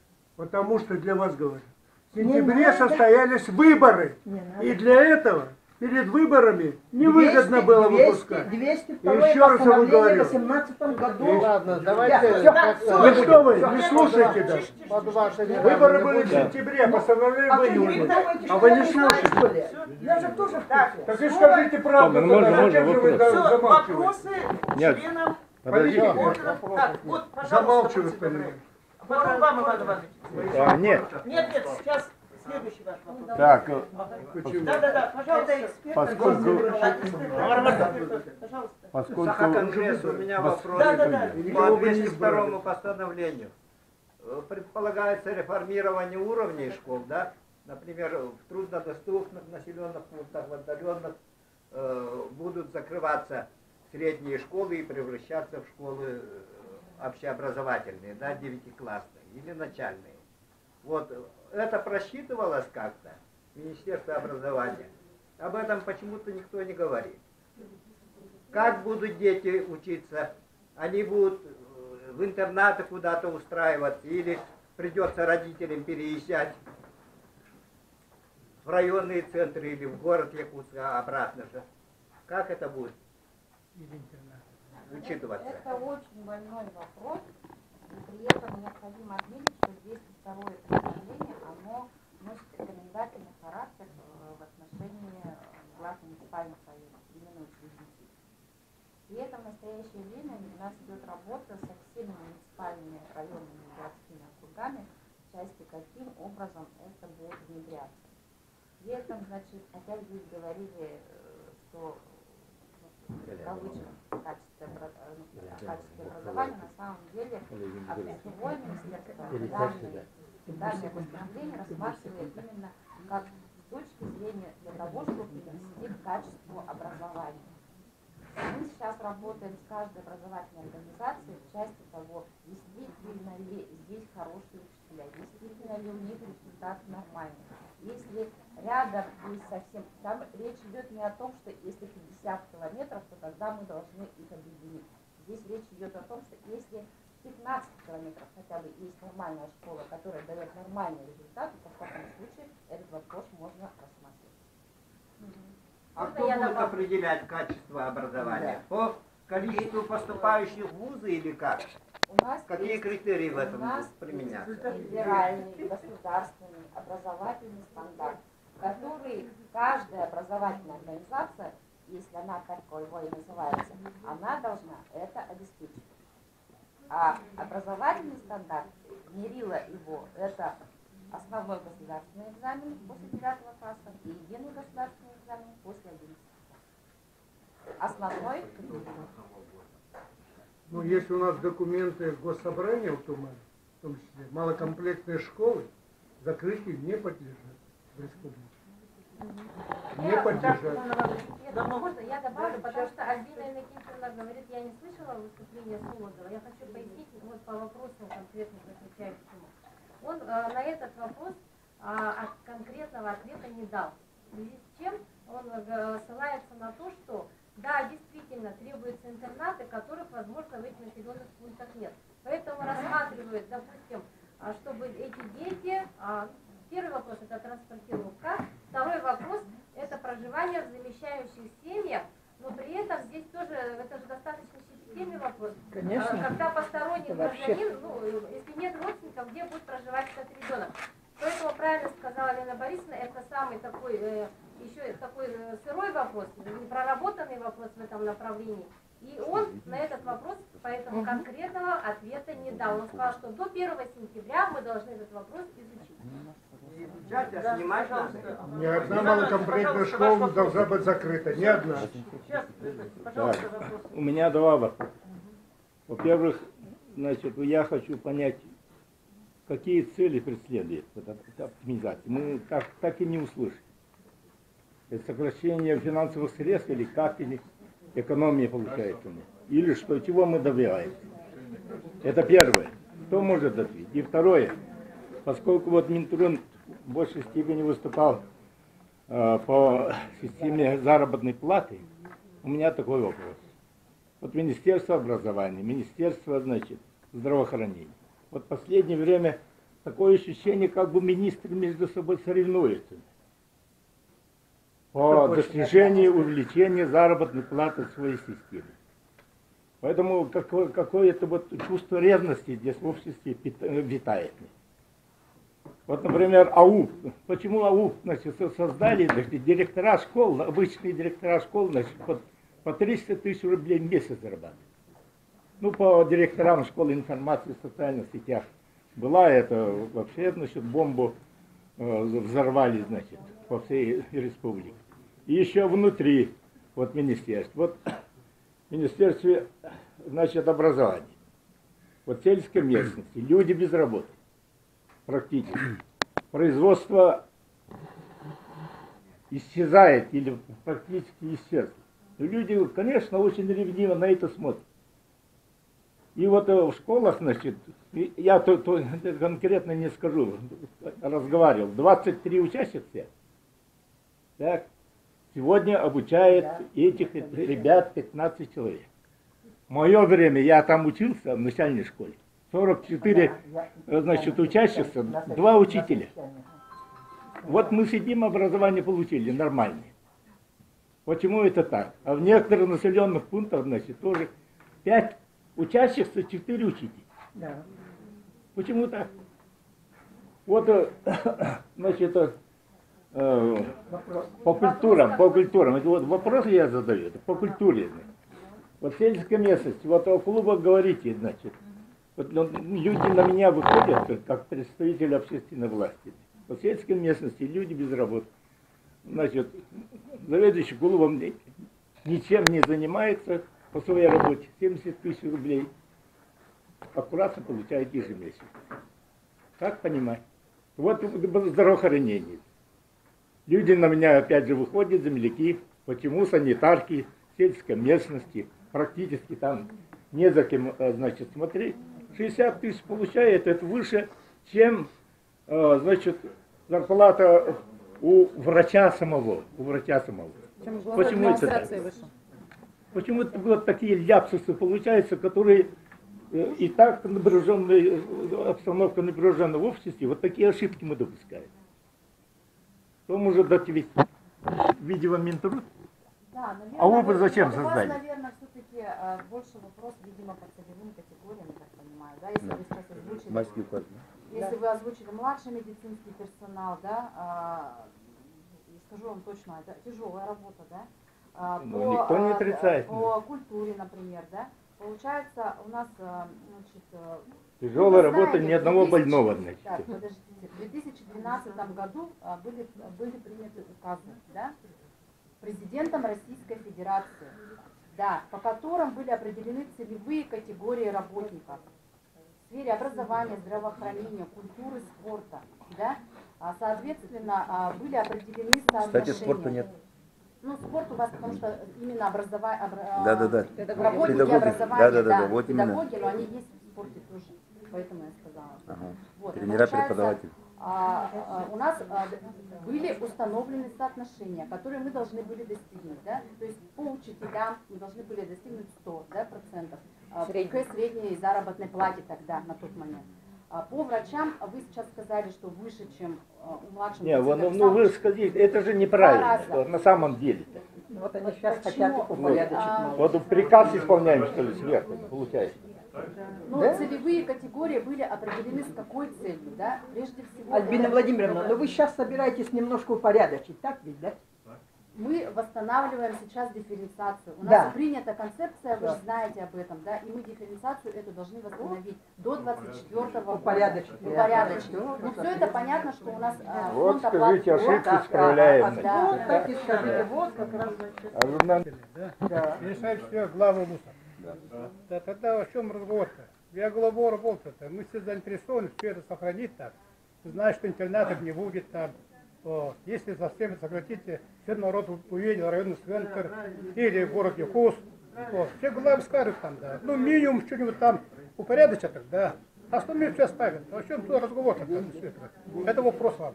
потому что для вас говорю. В Не сентябре надо. состоялись выборы. Не надо. И для этого перед выборами невыгодно было выпускать. двести И второе еще раз я вам постановление в говорю. восемнадцатом году. И- Ладно, давайте Я- как-то- Вы что вы, не слушайте, да? Под ваши Выборы не были в будем. сентябре, постановление А в вы не июне. думаете, А что вы я не не знаю, слушаете. что ли? Я же тоже в курсе. Так и скажите правду, Так, ну, можно- тогда зачем можно же вы вопрос? замалчиваете? Вопросы Нет. членам Подождите. органа. Так, вот, пожалуйста, Замалчивают, будьте добры. понимаете. Потом вам, Иван Иванович. А, нет. Нет, нет, сейчас следующий ваш вопрос. Так, э, Почему? Да, да, да, пожалуйста. поскольку, Пожалуйста. поскольку Сахаконгресс, у меня Вас- вопрос Да, да, да. по двести второму постановлению. Э, Предполагается реформирование уровней школ, да? Например, в труднодоступных населенных пунктах, в отдаленных э, будут закрываться средние школы и превращаться в школы э, общеобразовательные, да, девятиклассные или начальные. Вот это просчитывалось как-то, Министерство образования. Об этом почему-то никто не говорит. Как будут дети учиться? Они будут э, в интернаты куда-то устраиваться или придется родителям переезжать в районные центры или в город Якутск, а обратно же. Как это будет учитываться? Это очень больной вопрос, и при этом необходимо отметить, что двести второе постановление, оно носит рекомендательный характер э, в отношении э, глав муниципальных районов, именно учредителей. При этом в настоящее время у нас идет работа со всеми муниципальными районами и городскими округами, в части каким образом это будет внедряться. При этом, значит, опять здесь говорили, э, что в кавычках качество, ну, качество образования на самом деле отраслевое министерство данные, данное постановление рассматривает именно как с точки зрения для того, чтобы привести к качеству образования. Мы сейчас работаем с каждой образовательной организацией в части того, действительно ли здесь хорошие учителя, действительно ли у них результат нормальный. Если рядом есть совсем... Там речь идет не о том, что если пятьдесят километров, то тогда мы должны их объединить. Здесь речь идет о том, что если пятнадцать километров хотя бы есть нормальная школа, которая дает нормальный результат, то в таком случае этот вопрос можно рассматривать. А кто будет определять качество образования? По количеству поступающих в вузы или как? У нас Какие есть, критерии в у этом нас будут применяться? федеральный, государственный, образовательный стандарт, который каждая образовательная организация, если она таковой и называется, она должна это обеспечить. А образовательный стандарт, мерило его, это основной государственный экзамен после девятого класса и единый государственный экзамен после одиннадцатого класса. Основной критерий. Ну, если у нас документы госсобрания в Тумане, в том числе малокомплектные школы, закрытию не подлежат в республике. Не подлежат. Я, можно я добавлю, потому что Альбина Иннокентьевна говорит, я не слышала выступления Солодова. Я хочу пояснить вот по вопросу конкретно, отвечаю к чему. Он э, на этот вопрос э, от конкретного ответа не дал. В связи с чем он э, ссылается на то, что да, действительно требуются интернаты, которых, возможно, в этих населенных пунктах нет. Поэтому рассматривают, допустим, а, чтобы эти дети, а, первый вопрос это транспортировка, второй вопрос это проживание в замещающих семьях, но при этом здесь тоже, это же достаточно щепетильный вопрос. Конечно. А, когда посторонний Это вообще... гражданин, ну, если нет родственников, где будет проживать этот ребенок? Поэтому правильно сказала Лена Борисовна, это самый такой, э, еще такой э, сырой вопрос, непроработанный вопрос в этом направлении. И он на этот вопрос, поэтому конкретного ответа не дал. Он сказал, что до первого сентября мы должны этот вопрос изучить. Изучать, а снимать надо. Ни одна малокомплектная школа не должна быть закрыта, ни одна. Так, у меня два вопроса. Во-первых, значит, я хочу понять, какие цели преследует эта, эта оптимизация. Мы так, так и не услышали. Это сокращение финансовых средств или как, или экономия получается у нас. Или что, чего мы добиваемся. Это первое. Кто может ответить? И второе. Поскольку вот Минтруд в большей степени выступал э, по системе заработной платы, у меня такой вопрос. Вот Министерство образования, Министерство, значит, здравоохранения. Вот в последнее время такое ощущение, как бы министры между собой соревнуются. по достижению увеличения заработной платы в своей системе. Поэтому какое, какое-то вот чувство ревности здесь в обществе витает. Вот, например, АУП. Почему АУП, значит, создали, значит, директора школ, обычные директора школ, значит, по, по триста тысяч рублей в месяц зарабатывают. Ну, по директорам школы информации в социальных сетях была это, вообще, значит, бомбу э, взорвали, значит, по всей республике. И еще внутри, вот, министерств. Вот, в Министерстве, значит, образования. Вот в сельской местности люди без работы. Практически. Производство исчезает или практически исчезло. И люди, конечно, очень ревниво на это смотрят. И вот в школах, значит, я то, то, конкретно не скажу, разговаривал, двадцать три учащихся, так, сегодня обучает этих ребят пятнадцать человек. В мое время, я там учился в начальной школе, сорок четыре, значит, учащихся, два учителя. Вот мы сидим, образование получили, нормальное. Почему это так? А в некоторых населенных пунктах, значит, тоже пять учащихся, четыре учителя. Да. Почему так? Вот, значит, э, по культурам, по культурам, это вот вопрос я задаю, это по культуре. Вот в сельской местности, вот о клубах говорите, значит, вот люди на меня выходят, как представители общественной власти. В сельской местности люди без работы. Значит, заведующий клубом ничем не занимается по своей работе, семьдесят тысяч рублей. Аккуратно получает ежемесячно. Как понимать? Вот здравоохранение. Люди на меня опять же выходят, земляки. Почему санитарки в сельской местности практически там не за кем, значит, смотреть. шестьдесят тысяч получает, это выше, чем, значит, зарплата у врача самого. У врача самого. Почему это так? Почему это вот такие ляпсусы получаются, которые и так напряженная обстановка, напряженная в обществе, вот такие ошибки мы допускаем. Кто может дать ведь видео Минтруд? Да, наверное, а опыт зачем создали? У вас, наверное, все-таки э, больше вопрос, видимо, по целевым категориям, я так понимаю, да, если вы сейчас озвучили, если вы озвучили младший медицинский персонал, да, э, скажу вам точно, это тяжелая работа, да, э, ну, по, никто не отрицает. Э, по культуре, например, да, получается у нас, э, значит, э, тяжелая работа, знаете, ни одного две тысячи, больного, значит. Так, подождите, в две тысячи двенадцатом году э, были, были приняты указы, да, президентом Российской Федерации, да, по которым были определены целевые категории работников в сфере образования, здравоохранения, культуры, спорта, да, а, соответственно, были определены соотношения. Кстати, спорта нет. Ну, спорт у вас, потому что именно образование, да, да, да. работники педагоги. образования, да, да, да, да, да, вот педагоги, именно. но они есть в спорте тоже, поэтому я сказала. Ага. Вот, тренера, преподаватели. А, а, у нас а, были установлены соотношения, которые мы должны были достигнуть, да? То есть по учителям мы должны были достигнуть сто, да, процентов а, к средней заработной плате тогда, на тот момент. А по врачам вы сейчас сказали, что выше, чем а, у младших. Не, ну, ну вы сказали, это же неправильно, на самом деле. Вот они сейчас хотят их упорядочить. А, вот приказ исполняем, что ли, сверху, получается. Но да? целевые категории были определены с какой целью, да? Прежде всего... Альбина это... Владимировна, но вы сейчас собираетесь немножко упорядочить, так ведь, да? Мы восстанавливаем сейчас дифференциацию. У нас да. принята концепция, вы да. же знаете об этом, да? И мы дифференциацию эту должны восстановить до двадцать четвёртого года. Упорядочить. Упорядочить. Ну, все это понятно, что у нас... А, вот фонд скажите, оплаты... ошибки вот, исправляем. а, да. Вот так и скажите, вот как раз А журнал... Да? Да. Решать все главы мусор. Да. Да. Да, тогда о чем разговор-то? Я головой работаю-то. Мы все заинтересованы все это сохранить так. Знаешь, что интернатов не будет там. Вот. Если совсем сократите, все народ увидел районный центр или город Якутск. Вот. Все главы скажут там, да. Ну, минимум что-нибудь там упорядочат, да. Остальные все ставят. О чем тут разговор-то? Это вопрос вам.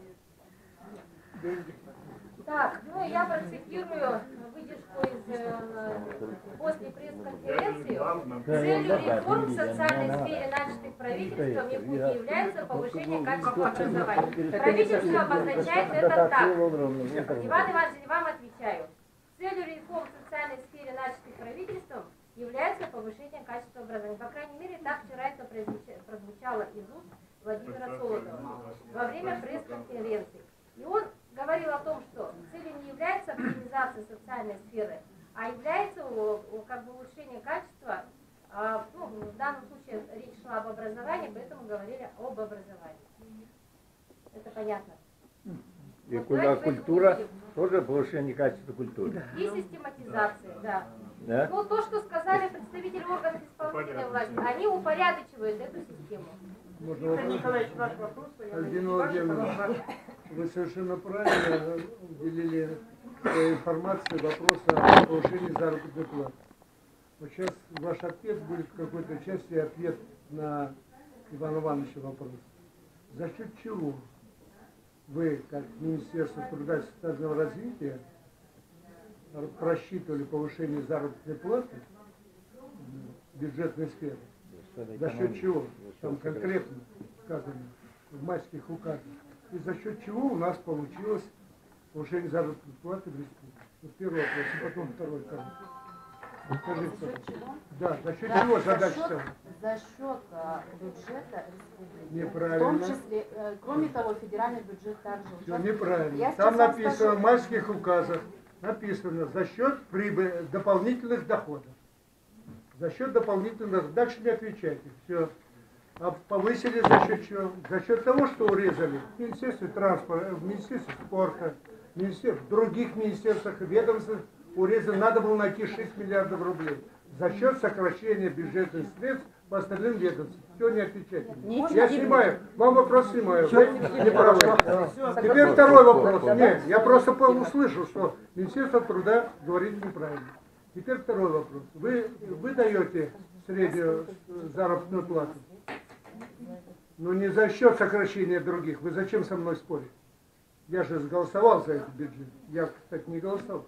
Так, ну я процитирую выдержку из э, после пресс-конференции. Целью реформ в социальной сфере, начатых правительством, Якутии является повышение качества образования. Правительство обозначает это так. Иван Иванович, вам отвечаю. отвечаю. Целью реформ в социальной сфере, начатых правительством, является повышение качества образования. По крайней мере, так вчера это прозвучало из уст Владимира Солодова во время пресс-конференции. И он говорил о том, что целью не является оптимизация социальной сферы, а является как бы улучшение качества. Ну, в данном случае речь шла об образовании, поэтому говорили об образовании. Это понятно. И куда культура, тоже повышение качества культуры. И систематизация, да. Да? Ну, то, что сказали представители органов исполнительной власти, они упорядочивают эту систему. Можно Виктор Николаевич, ваш вопрос. Альбина Владимировна, вы совершенно правильно уделили информации вопроса о повышении заработной платы. Вот сейчас ваш ответ будет в какой-то части ответ на Ивана Ивановича вопрос. За счет чего вы, как Министерство труда и социального развития, просчитывали повышение заработной платы в бюджетной сфере? За счет чего? Там конкретно сказано в майских указах. И за счет чего у нас получилось повышение заработной платы в республике? Вот первый вопрос, и потом второй. Скажите, за счет чего? Да, за счет да, чего за задача счет, ставится? за счет а, бюджета республики. Неправильно. В том числе, э, кроме того, федеральный бюджет также. Все неправильно. Я Там вам написано скажу. в майских указах, написано за счет прибыли, дополнительных доходов. За счет дополнительных, дальше не отвечайте. Все. А повысили за счет чего? За счет того, что урезали в Министерстве транспорта, в Министерстве спорта, в, министерстве, в других министерствах и ведомствах урезали, надо было найти шесть миллиардов рублей. За счет сокращения бюджетных средств по остальным ведомствам. Все, не отвечайте. Нет, Я нет, снимаю. Вам вопрос снимаю. Вы не правы. Все, Теперь второй вопрос. Нет, я просто услышал, что Министерство труда говорит неправильно. Теперь второй вопрос. Вы, вы даете среднюю заработную плату, но не за счет сокращения других. Вы зачем со мной спорите? Я же голосовал за этот бюджет. Я, кстати, не голосовал.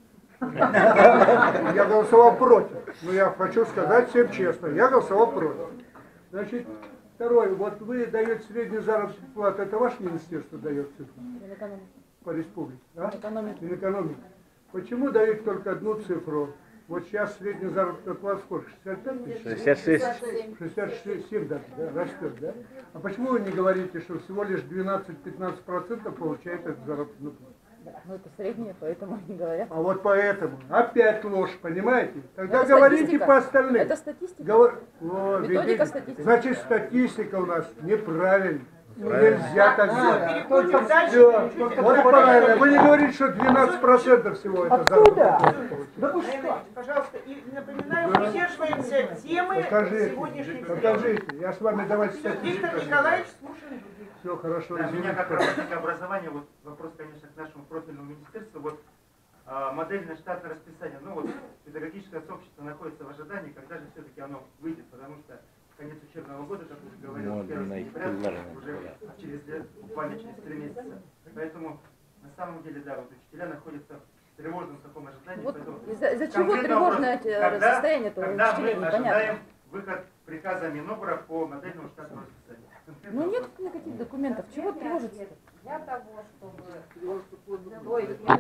Я голосовал против. Но я хочу сказать всем честно. Я голосовал против. Значит, второй. Вот вы даете среднюю заработную плату. Это ваше министерство дает цифру? По республике. А? Минэкономики. Почему даете только одну цифру? Вот сейчас средняя заработная плата сколько? шестьдесят пять тысяч? шестьдесят шесть. шестьдесят семь даже, да, растет, да? А почему вы не говорите, что всего лишь двенадцать-пятнадцать процентов получает эту заработную плату? Да, ну это среднее, поэтому не говорят. А вот поэтому. Опять ложь, понимаете? Тогда Это говорите статистика. по остальным. Это статистика. Говор... О, Методика видите? статистики. Значит, статистика у нас неправильная. Нельзя так делать. Переходим дальше. Все. Чуть-чуть Вот и правильно. Вы не говорите, что двенадцать процентов всего это заработная. Да вы что? Пожалуйста, и напоминаю, придерживаемся темы Покажите, сегодняшней покажите. Я с вами давайте встречи. статистику. Виктор Николаевич, слушаем. Все хорошо. Да, извините. меня как работника образования, вот вопрос, конечно, к нашему профильному министерству. Вот а, модельное штатное расписание. Ну вот педагогическое сообщество находится в ожидании, когда же все-таки оно выйдет, потому что конец учебного года, как уже говорил, первого сентября, уже через лет, буквально через три месяца. Поэтому на самом деле, да, вот учителя находятся в тревожном таком ожидании. Вот поэтому из-за из чего конкретно тревожное вопрос, когда, состояние-то у когда учителей мы непонятно. ожидаем выход приказа Минобра по модельному штатному расписанию? Конкретно Ну нет вопрос. никаких документов. Чего тревожиться? Для того, чтобы ой, я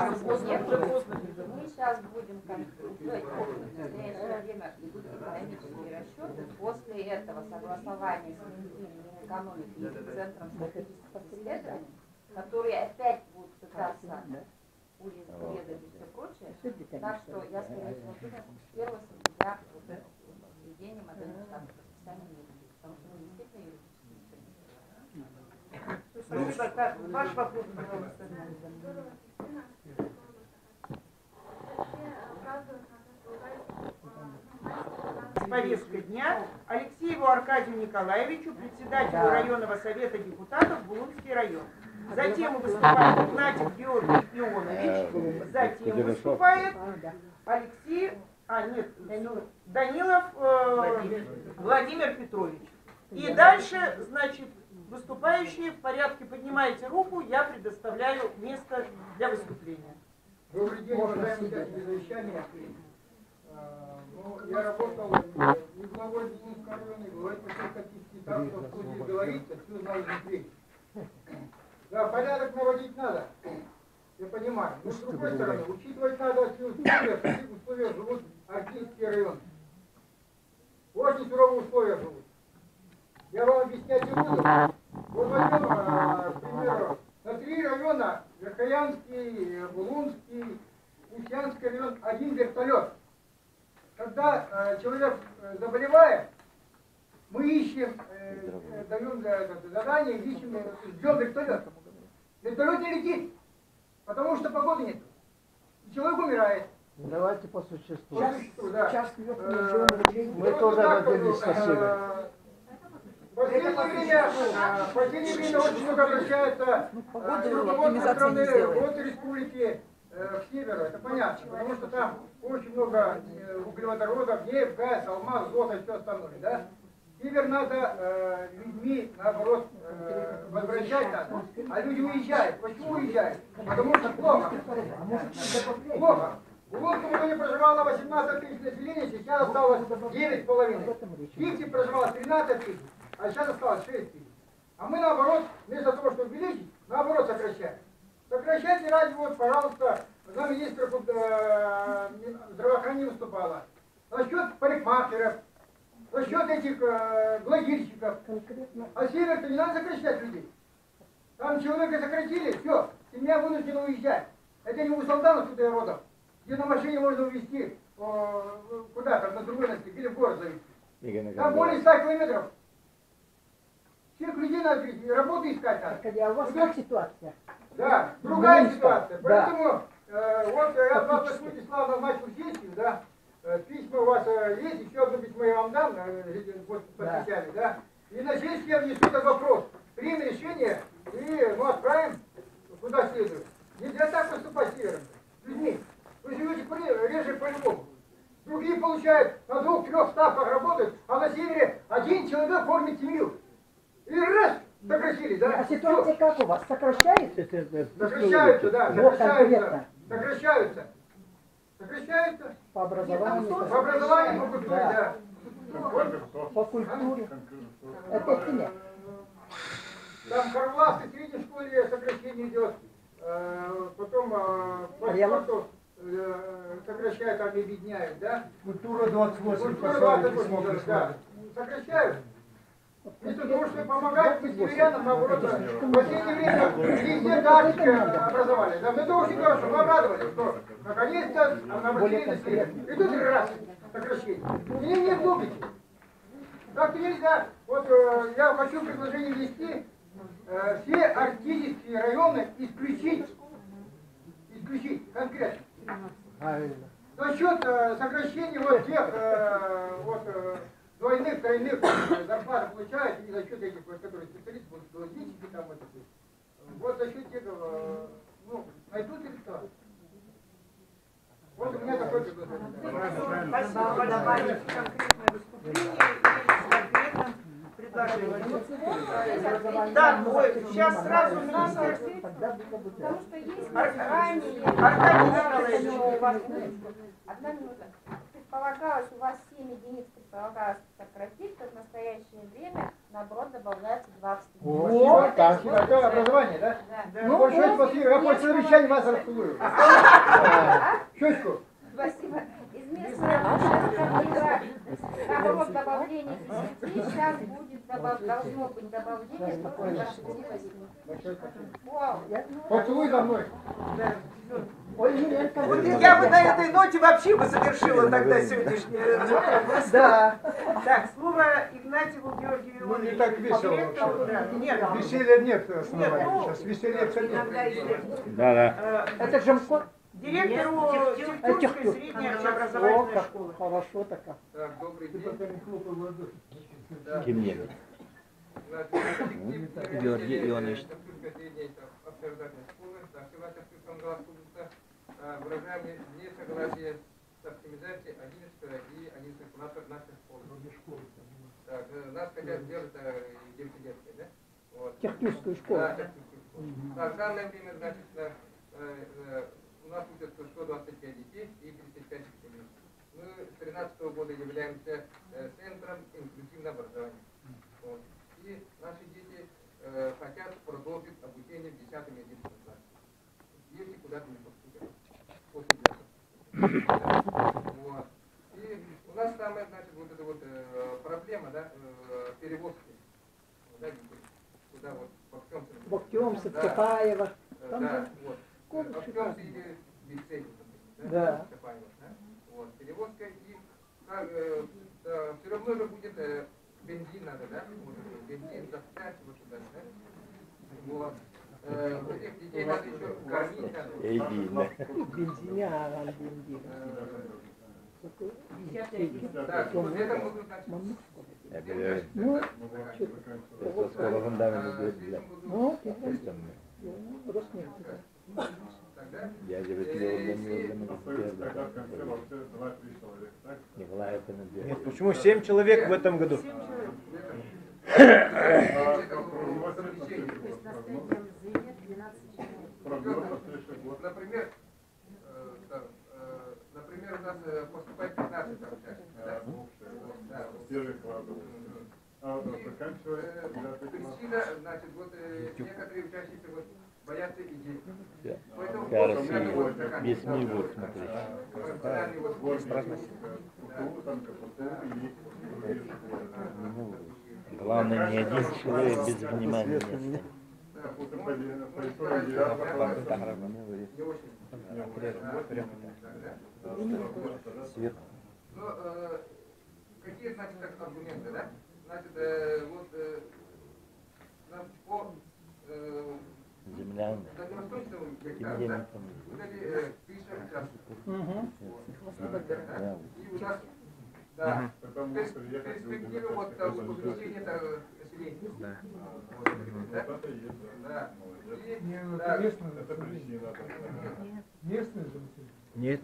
мы сейчас будем конструировать в настоящее время идут экономические расчеты. После этого согласования с Минфином, Минэкономики и Центром статистических исследований, которые опять будут пытаться урезать и все прочее. Так что я, скорее всего, думаю, с первого сентября введение модельного штатного расписания не будет, потому что мы действительно юридически не. Спасибо. Так, ваш вопрос, пожалуйста. Повестка дня Алексееву Аркадию Николаевичу, председателю Да. районного совета депутатов Булунский район. Затем выступает Игнатьев Георгий Ионович. Затем выступает Алексей, а нет, Данилов э, Владимир Петрович. И дальше, значит, выступающие в порядке поднимаете руку, я предоставляю место для выступления. Добрый день, уважаемые телезрители. Ну, я работал и главой Булунского района, и главой по статистике, так что кто здесь говорит, все знал не Да, порядок наводить надо. я понимаю. Но с другой стороны, учитывать надо те условия, в каких условиях живут арктические районы. Очень суровые условия живут. Я вам объяснять не буду. Вот возьмем, к примеру, на три района, Верхоянский, Булунский, Усянский район, один вертолет. Когда э, человек э, заболевает, мы ищем, э, даем э, задание, ищем, э, ждем вертолет. Вертолет не летит, потому что погоды нет. Человек умирает. Давайте по существу. По существу, да. Сейчас Э, мы тоже родились на севере. В последнее время, в последнее время очень много обращается э, руководство страны, руководство республики э, к северу. Это понятно, потому что там очень много э, углеводородов, нефть, газ, алмаз, золото и все остальное. Да? Север надо э, людьми, наоборот, э, возвращать надо. А люди уезжают. Почему уезжают? Потому что плохо. Плохо. В Лунском районе проживало восемнадцать тысяч населения, сейчас осталось девять с половиной. В Киеве проживало тринадцать тысяч, а сейчас осталось шесть тысяч. А мы наоборот, вместо того, чтобы увеличить, наоборот сокращаем. Сокращайте ради, вот, пожалуйста, замминистра э, здравоохранения выступала. Насчет парикмахеров, насчет этих э, гладильщиков. А север-то не надо сокращать людей. Там человека сократили, все, семья вынуждена уезжать. Это не у солдатов сюда родов, где на машине можно увезти куда-то, на другой носки, или в город завезти. Там более ста километров. Всех людей надо везти, работу искать надо. А у вас как ситуация? Да, другая Минска. ситуация. Да. Поэтому э, вот я двадцать восьмого числа назначил сессию, да. Э, Письма у вас э, есть, еще одно письмо я вам дам, э, вот подписали, да. И на сессию я внесу этот вопрос. Примем решение и ну, отправим куда следует. Нельзя так поступать с севером, с людьми. Вы живете реже по-любому. Другие получают на двух-трех ставках работают, а на севере один человек кормит семью. И раз, сокращили, да? А ситуация как у вас? Сокращается? Сокращаются, да, Вот сокращаются. конкретно. Сокращаются. Сокращаются. По образованию. По образованию, по культуре, да. По культуре. Это нет. Там в Карловской средней школе сокращение идет. Потом по спорту сокращают, там и объединяют, да? Культура двадцать восемь. Культура двадцать восемь, да. Сокращают. Вместо того, чтобы помогать северянам, наоборот, в последнее время везде тактики образовали. Да, это очень хорошо, мы обрадовались, что наконец-то обратили на север. И тут раз сокращение. И не глупите. Так-то нельзя. Вот э, я хочу предложение ввести э, все арктические районы исключить. Исключить конкретно. За счет э, сокращения вот тех э, вот, э, двойных, тройных э, зарплат получают, и за счет этих, вот, которые специалисты будут гладильщики там, вот, вот за счет этого, ну, найдут средства. Вот у меня такой предложение. Спасибо. Добавить конкретное выступление и конкретно предложение. Да, ой, сейчас сразу министр. Потому что есть Ар- ранее... Аркадий Николаевич. Одна минута. Предполагалось, у вас семь единиц предполагалось сократить, то в настоящее время, наоборот, добавляется двадцать. Вот, так, это образование, да? Да. Ну, большое спасибо, я после совещания вас расцелую. Щечку. Спасибо. Из местного бюджета, наоборот, добавление десяти, сейчас будет, добав- должно быть добавление сто двадцать восемь. Вау. Поцелуй за мной. Вот я бы на этой ноте вообще бы завершила тогда сегодняшнее. Да. Так, слово Игнатьеву Георгию Ну, не Ивановичу. так весело Директору. вообще. Да. Нет, Веселья нет основания. Нет, ну, Сейчас веселья иногда нет. есть. Да, да. Э, Это Жемкот. Директору Нет, Тевтюрской Тевтюр. средней О, общеобразовательной как школы. хорошо такая. Так, добрый день. Кем нет? Георгий Ионович. Общеобразовательной школы, Севастопольской Самарской области, выражаем несогласие с оптимизацией одиннадцатого и одиннадцатого класса нашей школы. Так, нас хотят сделать девятилетки, да? Вот. Техническую школу. Да, техническую школу. Так, в данное время, значит, э, э, у нас учатся сто двадцать пять детей и тридцать пять семей. Мы с две тысячи тринадцатого года являемся э, центром инклюзивного образования. Вот. И наши дети э, хотят продолжить обучение в десятом и одиннадцатом классе. дети куда-то не поступят после этого. Вот. И у нас самая, значит, вот эта вот э, проблема, да, э, перевозки, да, детей. Куда вот, в Актемсе. В Актемсе, в да. Чапаево. Там да, вот. В Актемсе или Бельцене, да, да. Чапаево, да. Вот, перевозка и как, э, да, все равно же будет э, бензин надо, да, может быть, бензин заставить вот туда, да. Вот. Э, вот этих детей надо еще кормить надо. Бензиня, бензин. Да, вот это могут, значит, ну, ну, Роснефть. Я же Нет, почему семь человек в этом году? Например, например, у нас поступает пятнадцать участников, да? Да. Причина, значит, вот некоторые участники вот боятся идей. Поэтому весь мир будет смотреть. Главное, ни один человек без внимания не Свет. Ну, э, какие, значит, так, аргументы, да? Значит, э, вот э, значит, по э, землянам, дальневосточному гектару, да? Вот эти э, тысяча участков. Да? И у нас, да, в перспективе вот там увеличение населения. Да. Вот, да? Да. И, Не, ну да. это местное, это причина. Местное же. Нет.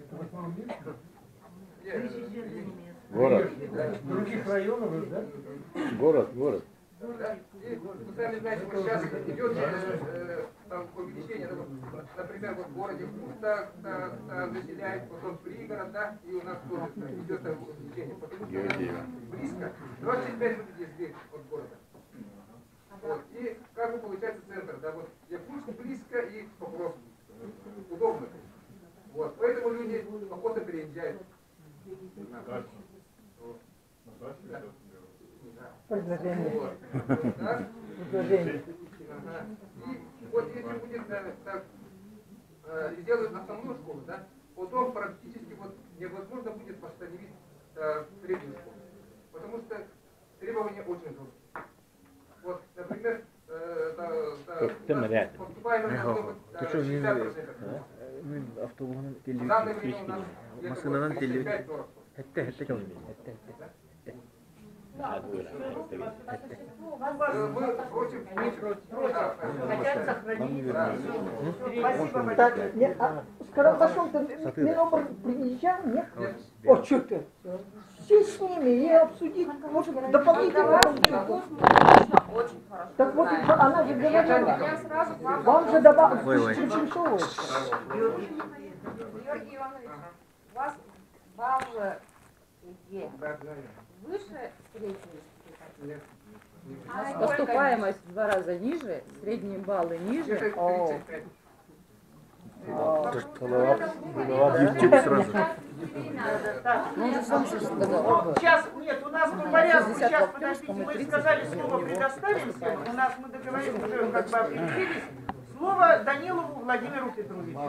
Город. В других районах, да? Город, город. Да? И вы сами знаете, вот сейчас идет э, э, там увеличение, ну, например, вот в городе Куста заселяют, потом пригород, да, и у нас тоже идет увеличение, потому что у нас близко, двадцать пять минут езды от города. Вот. И как бы получается центр, да, вот Якутск близко и Покровск удобно. Вот. Поэтому люди охотно переезжают на дачу. Вот. Да. Предложение. Вот. Да? Предложение. Ага. И вот если будет да, так, э, сделают основную школу, да, потом практически вот невозможно будет восстановить э, среднюю школу. Потому что требования очень жесткие. Вот, например, э, да, да, поступаем на шестьдесят процентов. Автобусның Машинадан телевизор. Мы против, не против. Хотят сохранить. Так, не, а, Скоропошел, ты Минобр приезжал, нет? О, что ты? Сесть с ними и обсудить, может, дополнительно получить. Так вот, она же говорила, вам же добавили Чеченцову. Георгий Иванович, у вас баллы Е выше средней? Поступаемость в два раза ниже, средние баллы ниже. О. YouTube сразу. Ну, он же сам же сказал. Сейчас, нет, у нас по порядку, сейчас, подождите, мы сказали слово предоставим всем, у нас мы договорились, уже как бы определились. Слово Данилову Владимиру Петровичу.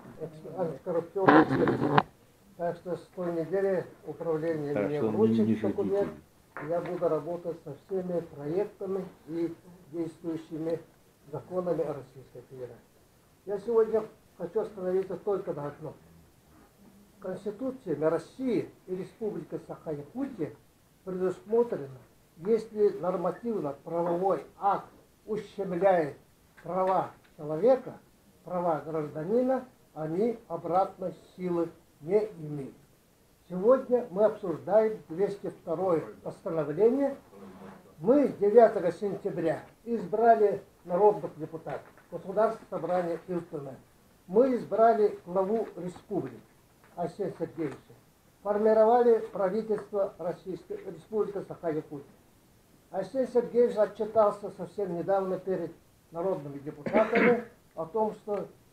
Так что с той недели управление мне вручит документ, я буду работать со всеми проектами и действующими законами Российской Федерации. Я сегодня хочу остановиться только на одном. Конституциями России и Республики Саха-Якутия предусмотрено, если нормативно-правовой акт ущемляет права человека, права гражданина, они обратной силы не имеют. Сегодня мы обсуждаем двести второе постановление. Мы девятого сентября избрали народных депутатов Государственного собрания Илтуна. Мы избрали главу республики Арсения Сергеевича. Формировали правительство Российской Республики Саха-Якутия. Арсений Сергеевич отчитался совсем недавно перед народными депутатами о том, что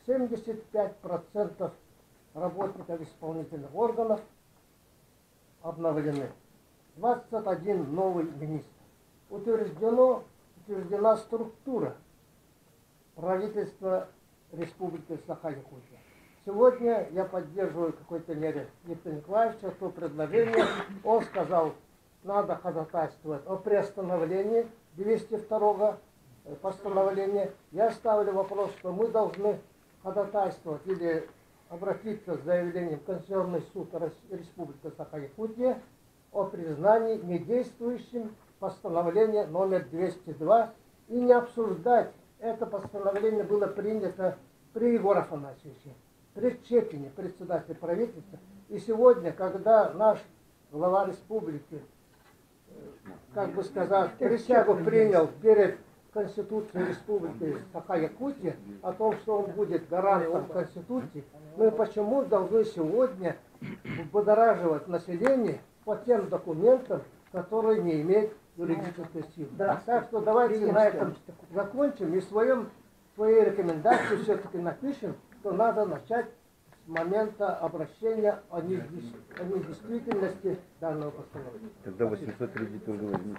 семьдесят пять процентов работников исполнительных органов обновлены. двадцать один новый министр. Утверждено, утверждена структура правительства Республики Саха-Якутия. Сегодня я поддерживаю в какой-то мере Виктора Николаевича, то предложение. Он сказал, надо ходатайствовать о приостановлении двести второго постановления. Я ставлю вопрос, что мы должны ходатайствовать или обратиться с заявлением в Конституционный суд Республики Саха-Якутия о признании недействующим постановления номер двести два и не обсуждать. Это постановление было принято при Егоре Афанасьевиче, при Чепине, председателе правительства. И сегодня, когда наш глава республики, как бы сказать, присягу принял перед Конституцией Республики Саха-Якутия о том, что он будет гарантом Конституции, мы почему должны сегодня взбудораживать население по тем документам, которые не имеют юридической силы. Да. Так что давайте на этом закончим и в своем, своей рекомендации все-таки напишем, что надо начать с момента обращения о недействительности данного постановления. Тогда восемьсот кредитов тоже возьмите.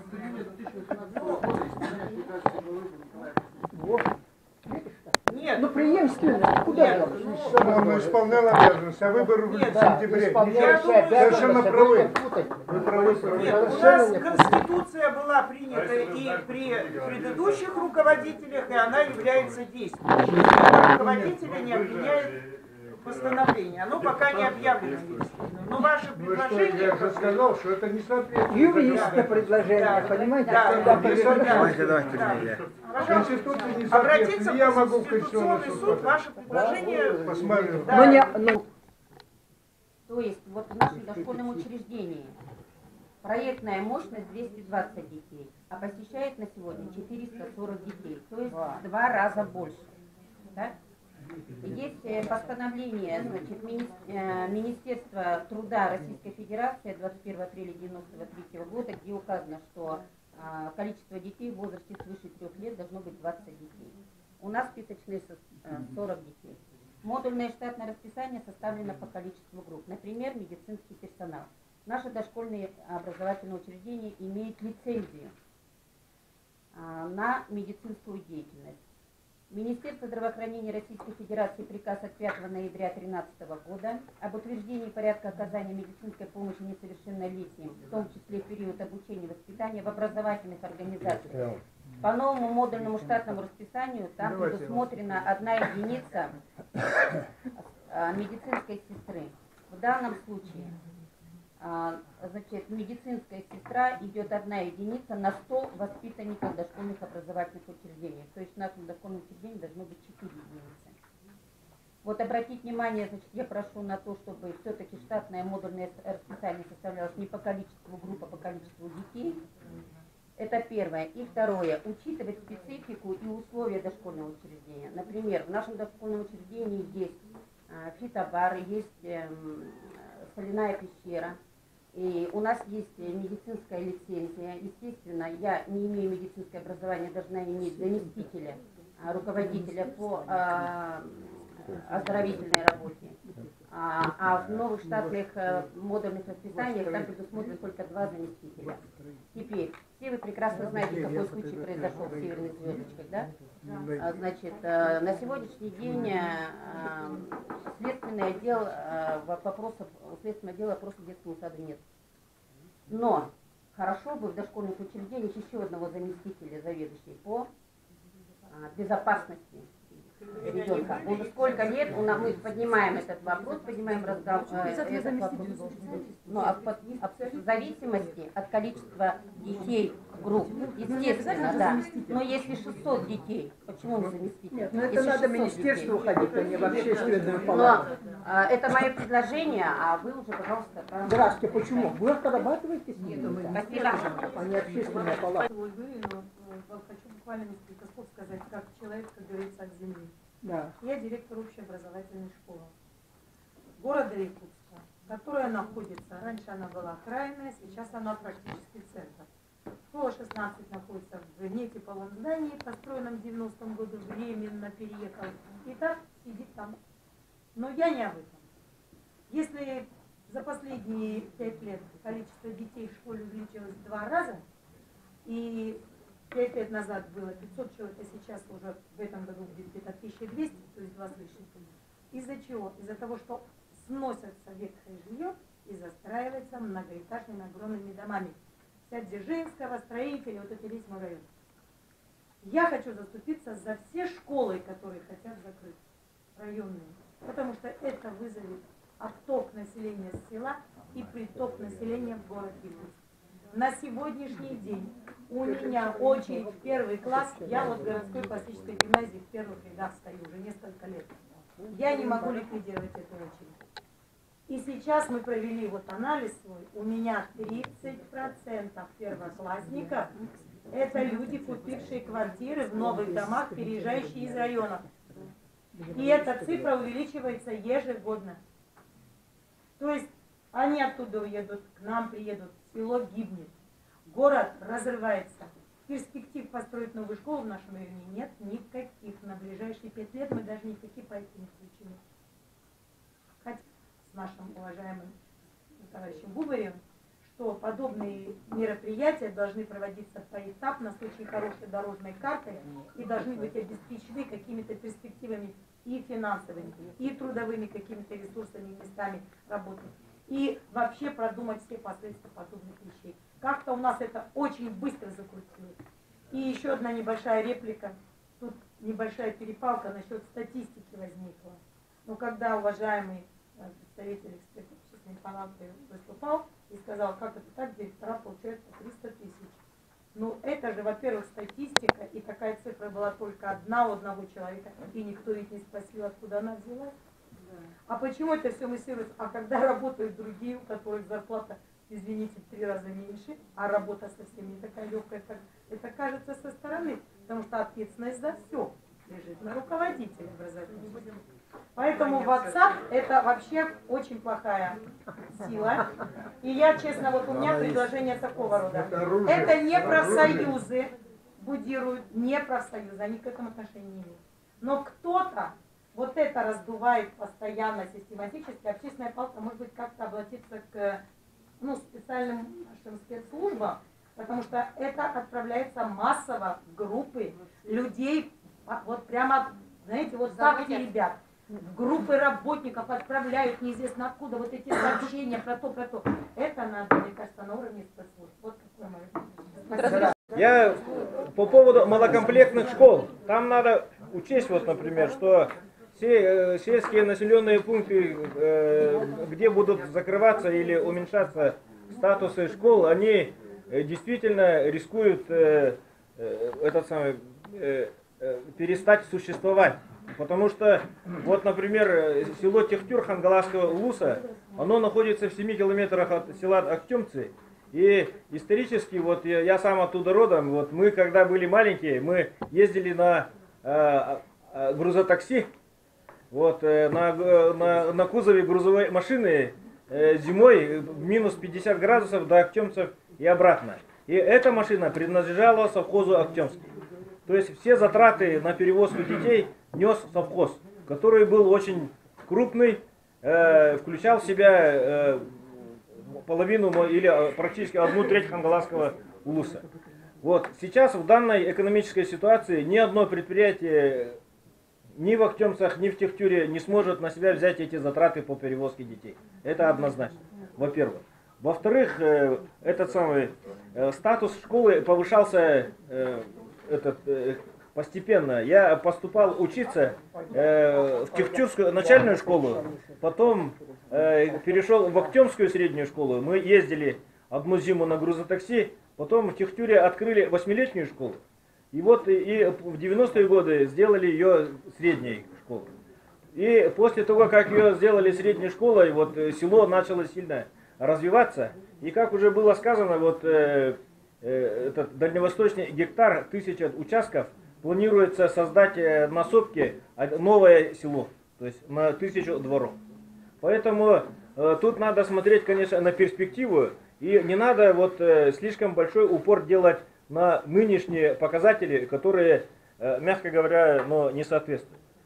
Вот. Нет. Ну преемственность, куда? Он исполнял обязанность, а выборы в сентябре. Совершенно правы. Вы правы. Нет, у нас Конституция была принята и при предыдущих руководителях, и она является действующей. Руководителя не обвиняет постановление. Оно пока не объявлено действительным. Но ваше предложение... Я же сказал, что это не соответствует. Юристское предложение, понимаете? Давайте, давайте, давайте. Конституция не Обратиться соответствует. в Я могу в Конституционный Конституционный суд, ваше предложение... Посмотрим. Да. То есть вот в нашем дошкольном учреждении проектная мощность двести двадцать детей, а посещает на сегодня четыреста сорок детей, то есть в два раза больше. Да? Есть постановление, значит, мини, э, Министерства труда Российской Федерации двадцать первого апреля девяносто третьего года, где указано, что э, количество детей в возрасте свыше трех лет должно быть двадцать детей. У нас списочные э, сорок детей. Модульное штатное расписание составлено по количеству групп. Например, медицинский персонал. Наше дошкольное образовательное учреждение имеет лицензию э, на медицинскую деятельность. Министерство здравоохранения Российской Федерации приказ от пятого ноября две тысячи тринадцатого года об утверждении порядка оказания медицинской помощи несовершеннолетним, в том числе в период обучения и воспитания в образовательных организациях. По новому модульному штатному расписанию там предусмотрена одна единица медицинской сестры. В данном случае значит, медицинская сестра идет одна единица на сто воспитанников дошкольных образовательных учреждений. То есть в нашем дошкольном учреждении должно быть четыре единицы. Вот обратить внимание, значит, я прошу на то, чтобы все-таки штатное модульное расписание составлялось не по количеству групп, а по количеству детей. Это первое. И второе. Учитывать специфику и условия дошкольного учреждения. Например, в нашем дошкольном учреждении есть фитобар, есть соляная пещера. И у нас есть медицинская лицензия. Естественно, я не имею медицинское образование, должна иметь заместителя, руководителя по а, оздоровительной работе. А, а в новых штатных а, модульных расписаниях там предусмотрено только два заместителя. Теперь, все вы прекрасно знаете, какой случай произошел в Северной Звездочках, да? А, значит, а, на сегодняшний день а, следственный отдел а, вопросов, у следственного отдела вопросов к детскому саду нет. Но хорошо бы в дошкольных учреждениях еще одного заместителя заведующей по а, безопасности ребенка. Вот сколько лет у нас, мы поднимаем этот вопрос, поднимаем разговор, этот вопрос. Но а, по, а, в зависимости от количества детей групп, естественно, да. Но если шестьсот детей, почему не заместитель? Нет, ну это надо министерству ходить, а не в общественную палату. Но а, это мое предложение, а вы уже, пожалуйста, там... Здравствуйте, почему? Вы отрабатываете с ними? Спасибо. А не общественная палата. Хочу буквально несколько слов сказать, как человек, как говорится, от земли. Да. Я директор общеобразовательной школы города Якутска, которая находится, раньше она была окраинная, сейчас она практически центр. Школа шестнадцать находится в нетиповом здании, построенном в девяностом году, временно переехал. И так сидит там. Но я не об этом. Если за последние пять лет количество детей в школе увеличилось в два раза, и пять лет назад было пятьсот человек, а сейчас уже в этом году будет где-то тысяча двести, то есть два с лишним. Из-за чего? Из-за того, что сносятся ветхое жилье и застраивается многоэтажными огромными домами. Вся Дзержинского, Строителя, вот это весь мой район. Я хочу заступиться за все школы, которые хотят закрыть, районные, потому что это вызовет отток населения с села и приток населения в город Якутск. На сегодняшний день у меня очередь в первый класс, я вот в городской классической гимназии в первых рядах стою уже несколько лет. Я не могу ликвидировать эту очередь. И сейчас мы провели вот анализ свой, у меня тридцать процентов первоклассников это люди, купившие квартиры в новых домах, переезжающие из районов. И эта цифра увеличивается ежегодно. То есть они оттуда уедут, к нам приедут, село гибнет, город разрывается. Перспектив построить новую школу в нашем районе нет никаких. На ближайшие пять лет мы даже никакие пайки не включили. Хотя с нашим уважаемым товарищем Губаревым, что подобные мероприятия должны проводиться поэтапно, с очень хорошей дорожной картой и должны быть обеспечены какими-то перспективами и финансовыми, и трудовыми какими-то ресурсами, местами работы. И вообще продумать все последствия подобных вещей. Как-то у нас это очень быстро закрутилось. И еще одна небольшая реплика. Тут небольшая перепалка насчет статистики возникла. Но когда уважаемый представитель экспертов общественной палаты выступал и сказал, как это так, директора получают по триста тысяч. Ну это же, во-первых, статистика, и такая цифра была только одна у одного человека, и никто ведь не спросил, откуда она взялась. А почему это все муссируется? А когда работают другие, у которых зарплата, извините, в три раза меньше, а работа совсем не такая легкая, как это кажется со стороны, потому что ответственность за все лежит на руководителе образовательного. Поэтому WhatsApp это вообще очень плохая сила. И я, честно, вот у меня предложение такого рода. Это не профсоюзы будируют, не профсоюзы, они к этому отношения не имеют. Но кто-то вот это раздувает постоянно, систематически. Общественная палата может быть как-то обратиться к ну, специальным нашим спецслужбам, потому что это отправляется массово в группы людей, вот прямо, знаете, вот так ребят, в группы работников отправляют неизвестно откуда вот эти сообщения про то, про то. Это надо, мне кажется, на уровне спецслужб. Вот какое мое. Я по поводу малокомплектных школ. Там надо учесть, вот, например, что все сельские населенные пункты, где будут закрываться или уменьшаться статусы школ, они действительно рискуют этот самый, перестать существовать. Потому что, вот, например, село Техтюр Хангаласского улуса, оно находится в семи километрах от села Актемцы. И исторически, вот я, я сам оттуда родом, вот мы, когда были маленькие, мы ездили на э, э, грузотакси, вот, э, на, на, на кузове грузовой машины э, зимой минус пятьдесят градусов до Актемцев и обратно. И эта машина принадлежала совхозу Актемский. То есть все затраты на перевозку детей нес совхоз, который был очень крупный, э, включал в себя э, половину или практически одну треть Хангаласского улуса. Вот сейчас в данной экономической ситуации ни одно предприятие ни в Актемцах, ни в Техтюре не сможет на себя взять эти затраты по перевозке детей. Это однозначно, во-первых. Во-вторых, э, этот самый э, статус школы повышался э, этот, э, постепенно. Я поступал учиться э, в Техтюрскую начальную школу, потом э, перешел в Актемскую среднюю школу. Мы ездили одну зиму на грузотакси, потом в Техтюре открыли восьмилетнюю школу. И вот и в девяностые годы сделали ее средней школой. И после того, как ее сделали средней школой, вот село начало сильно развиваться. И как уже было сказано, вот э, э, этот дальневосточный гектар, тысяча участков, планируется создать на сопке новое село, то есть на тысячу дворов. Поэтому э, тут надо смотреть, конечно, на перспективу, и не надо вот э, слишком большой упор делать на нынешние показатели, которые, э, мягко говоря, но не соответствуют.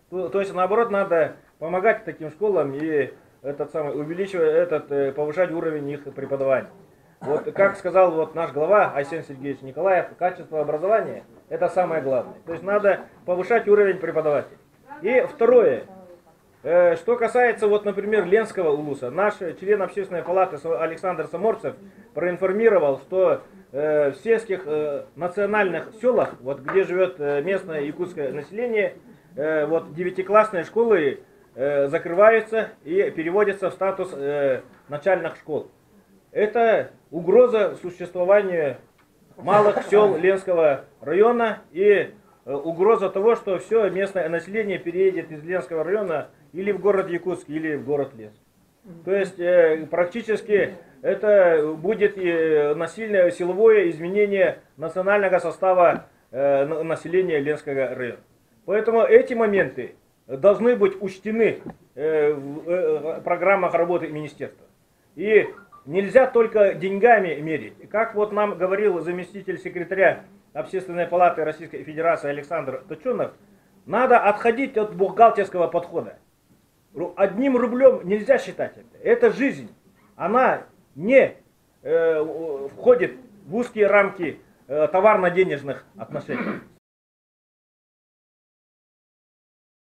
То, то есть наоборот надо помогать таким школам и этот самый, увеличивать, этот, повышать уровень их преподавания. Вот как сказал вот наш глава Айсен Сергеевич Николаев, качество образования – это самое главное. То есть надо повышать уровень преподавателей. И второе, э, что касается, вот, например, Ленского улуса, наш член общественной палаты Александр Саморцев проинформировал, что э, в сельских э, национальных селах, вот, где живет э, местное якутское население, э, вот, девятиклассные школы э, закрываются и переводятся в статус э, начальных школ. Это угроза существованию малых сел Ленского района и угроза того, что все местное население переедет из Ленского района или в город Якутск, или в город Леск. То есть э, практически это будет э, насильное силовое изменение национального состава э, населения Ленского района. Поэтому эти моменты должны быть учтены э, в э, программах работы министерства. И нельзя только деньгами мерить. Как вот нам говорил заместитель секретаря Общественной палаты Российской Федерации Александр Точунов, надо отходить от бухгалтерского подхода. Одним рублем нельзя считать это. Это жизнь. Она не э, входит в узкие рамки э, товарно-денежных отношений.